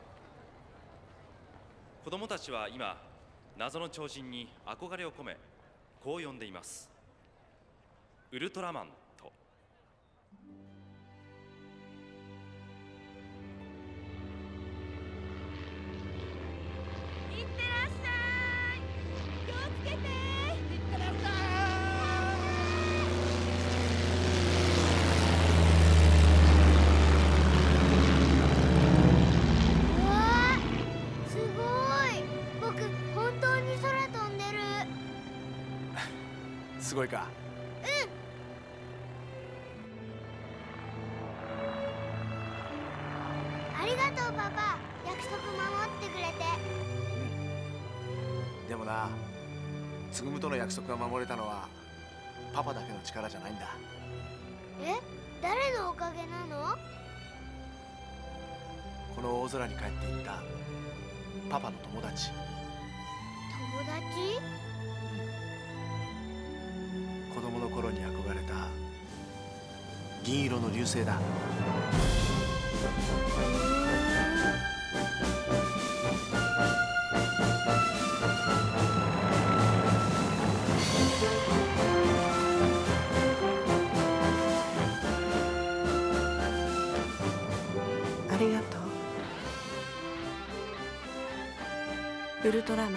子供たちは今謎の超人に憧れを込め、こう呼んでいます。ウルトラマンと。 いってらっしゃい。気をつけて。いってらっしゃい。うわー、すごい。僕本当に空飛んでる。 すごいか。 うん。ありがとうパパ、約束守ってくれて。 でもな、つぐむとの約束が守れたのはパパだけの力じゃないんだ。 え、誰のおかげなの？ この大空に帰っていったパパの友達。 友達？ 子供の頃に憧れた銀色の流星だ。 ありがとうウルトラマン。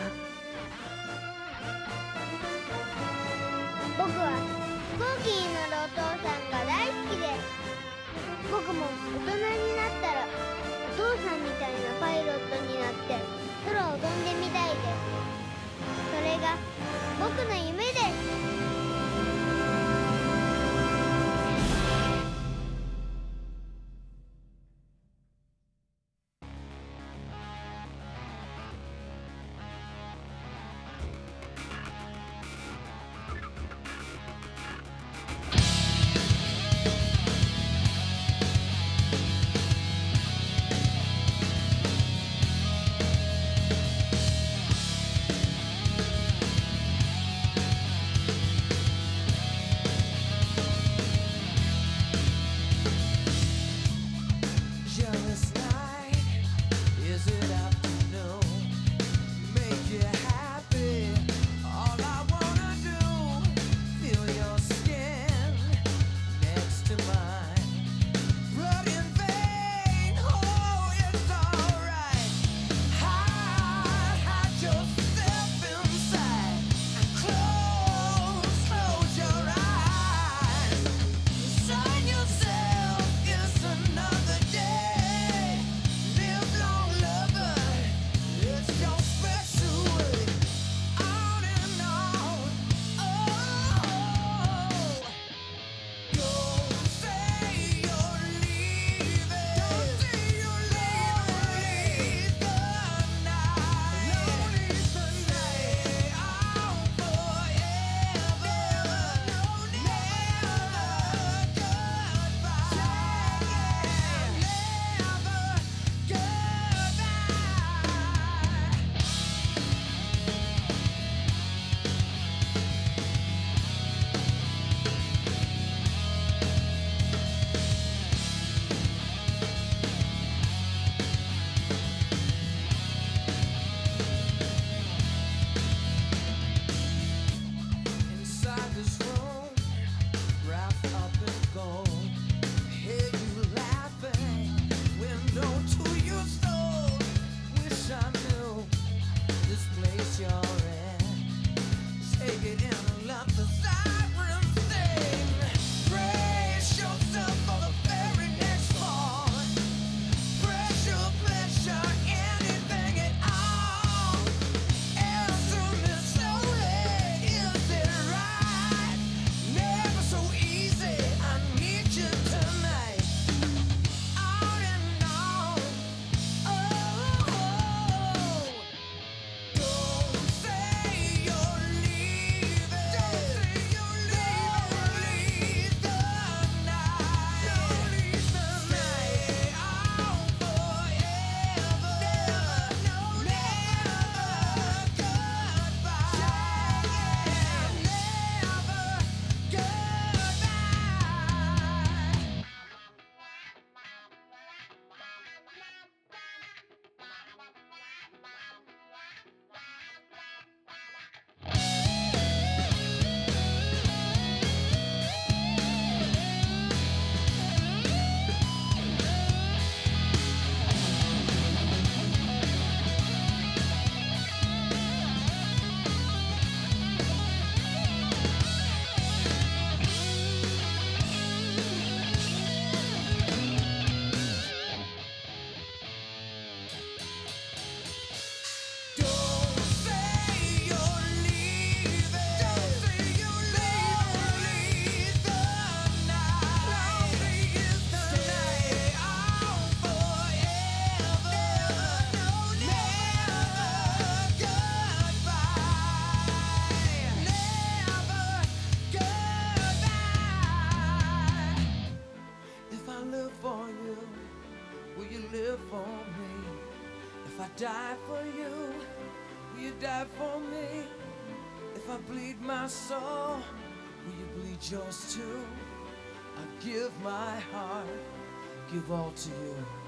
僕は飛行機に乗るお父さんが大好きで、僕も大人になったらお父さんみたいなパイロットになって空を飛んでみたいです。それが僕の夢です。 this place you're in. Take it in and let the sirens sing. Brace yourself for the very next fall. Pressure, pleasure, anything at all. Answer me slowly, is it right? Never so easy, I need you tonight. On and on, oh, oh. Don't say you're leaving. Don't say you're leaving. Don't leave the night. Don't leave the night. On forever. Never, no, never goodbye. Never goodbye. Don't say you're leaving. Don't say you're leaving. The night. Lonely is the night. On forever. Never, no, never goodbye. Never goodbye. If I live for you, will you live for me? If I die for you, will you die for me? If I bleed my soul, will you bleed yours too? I give my heart, give all to you.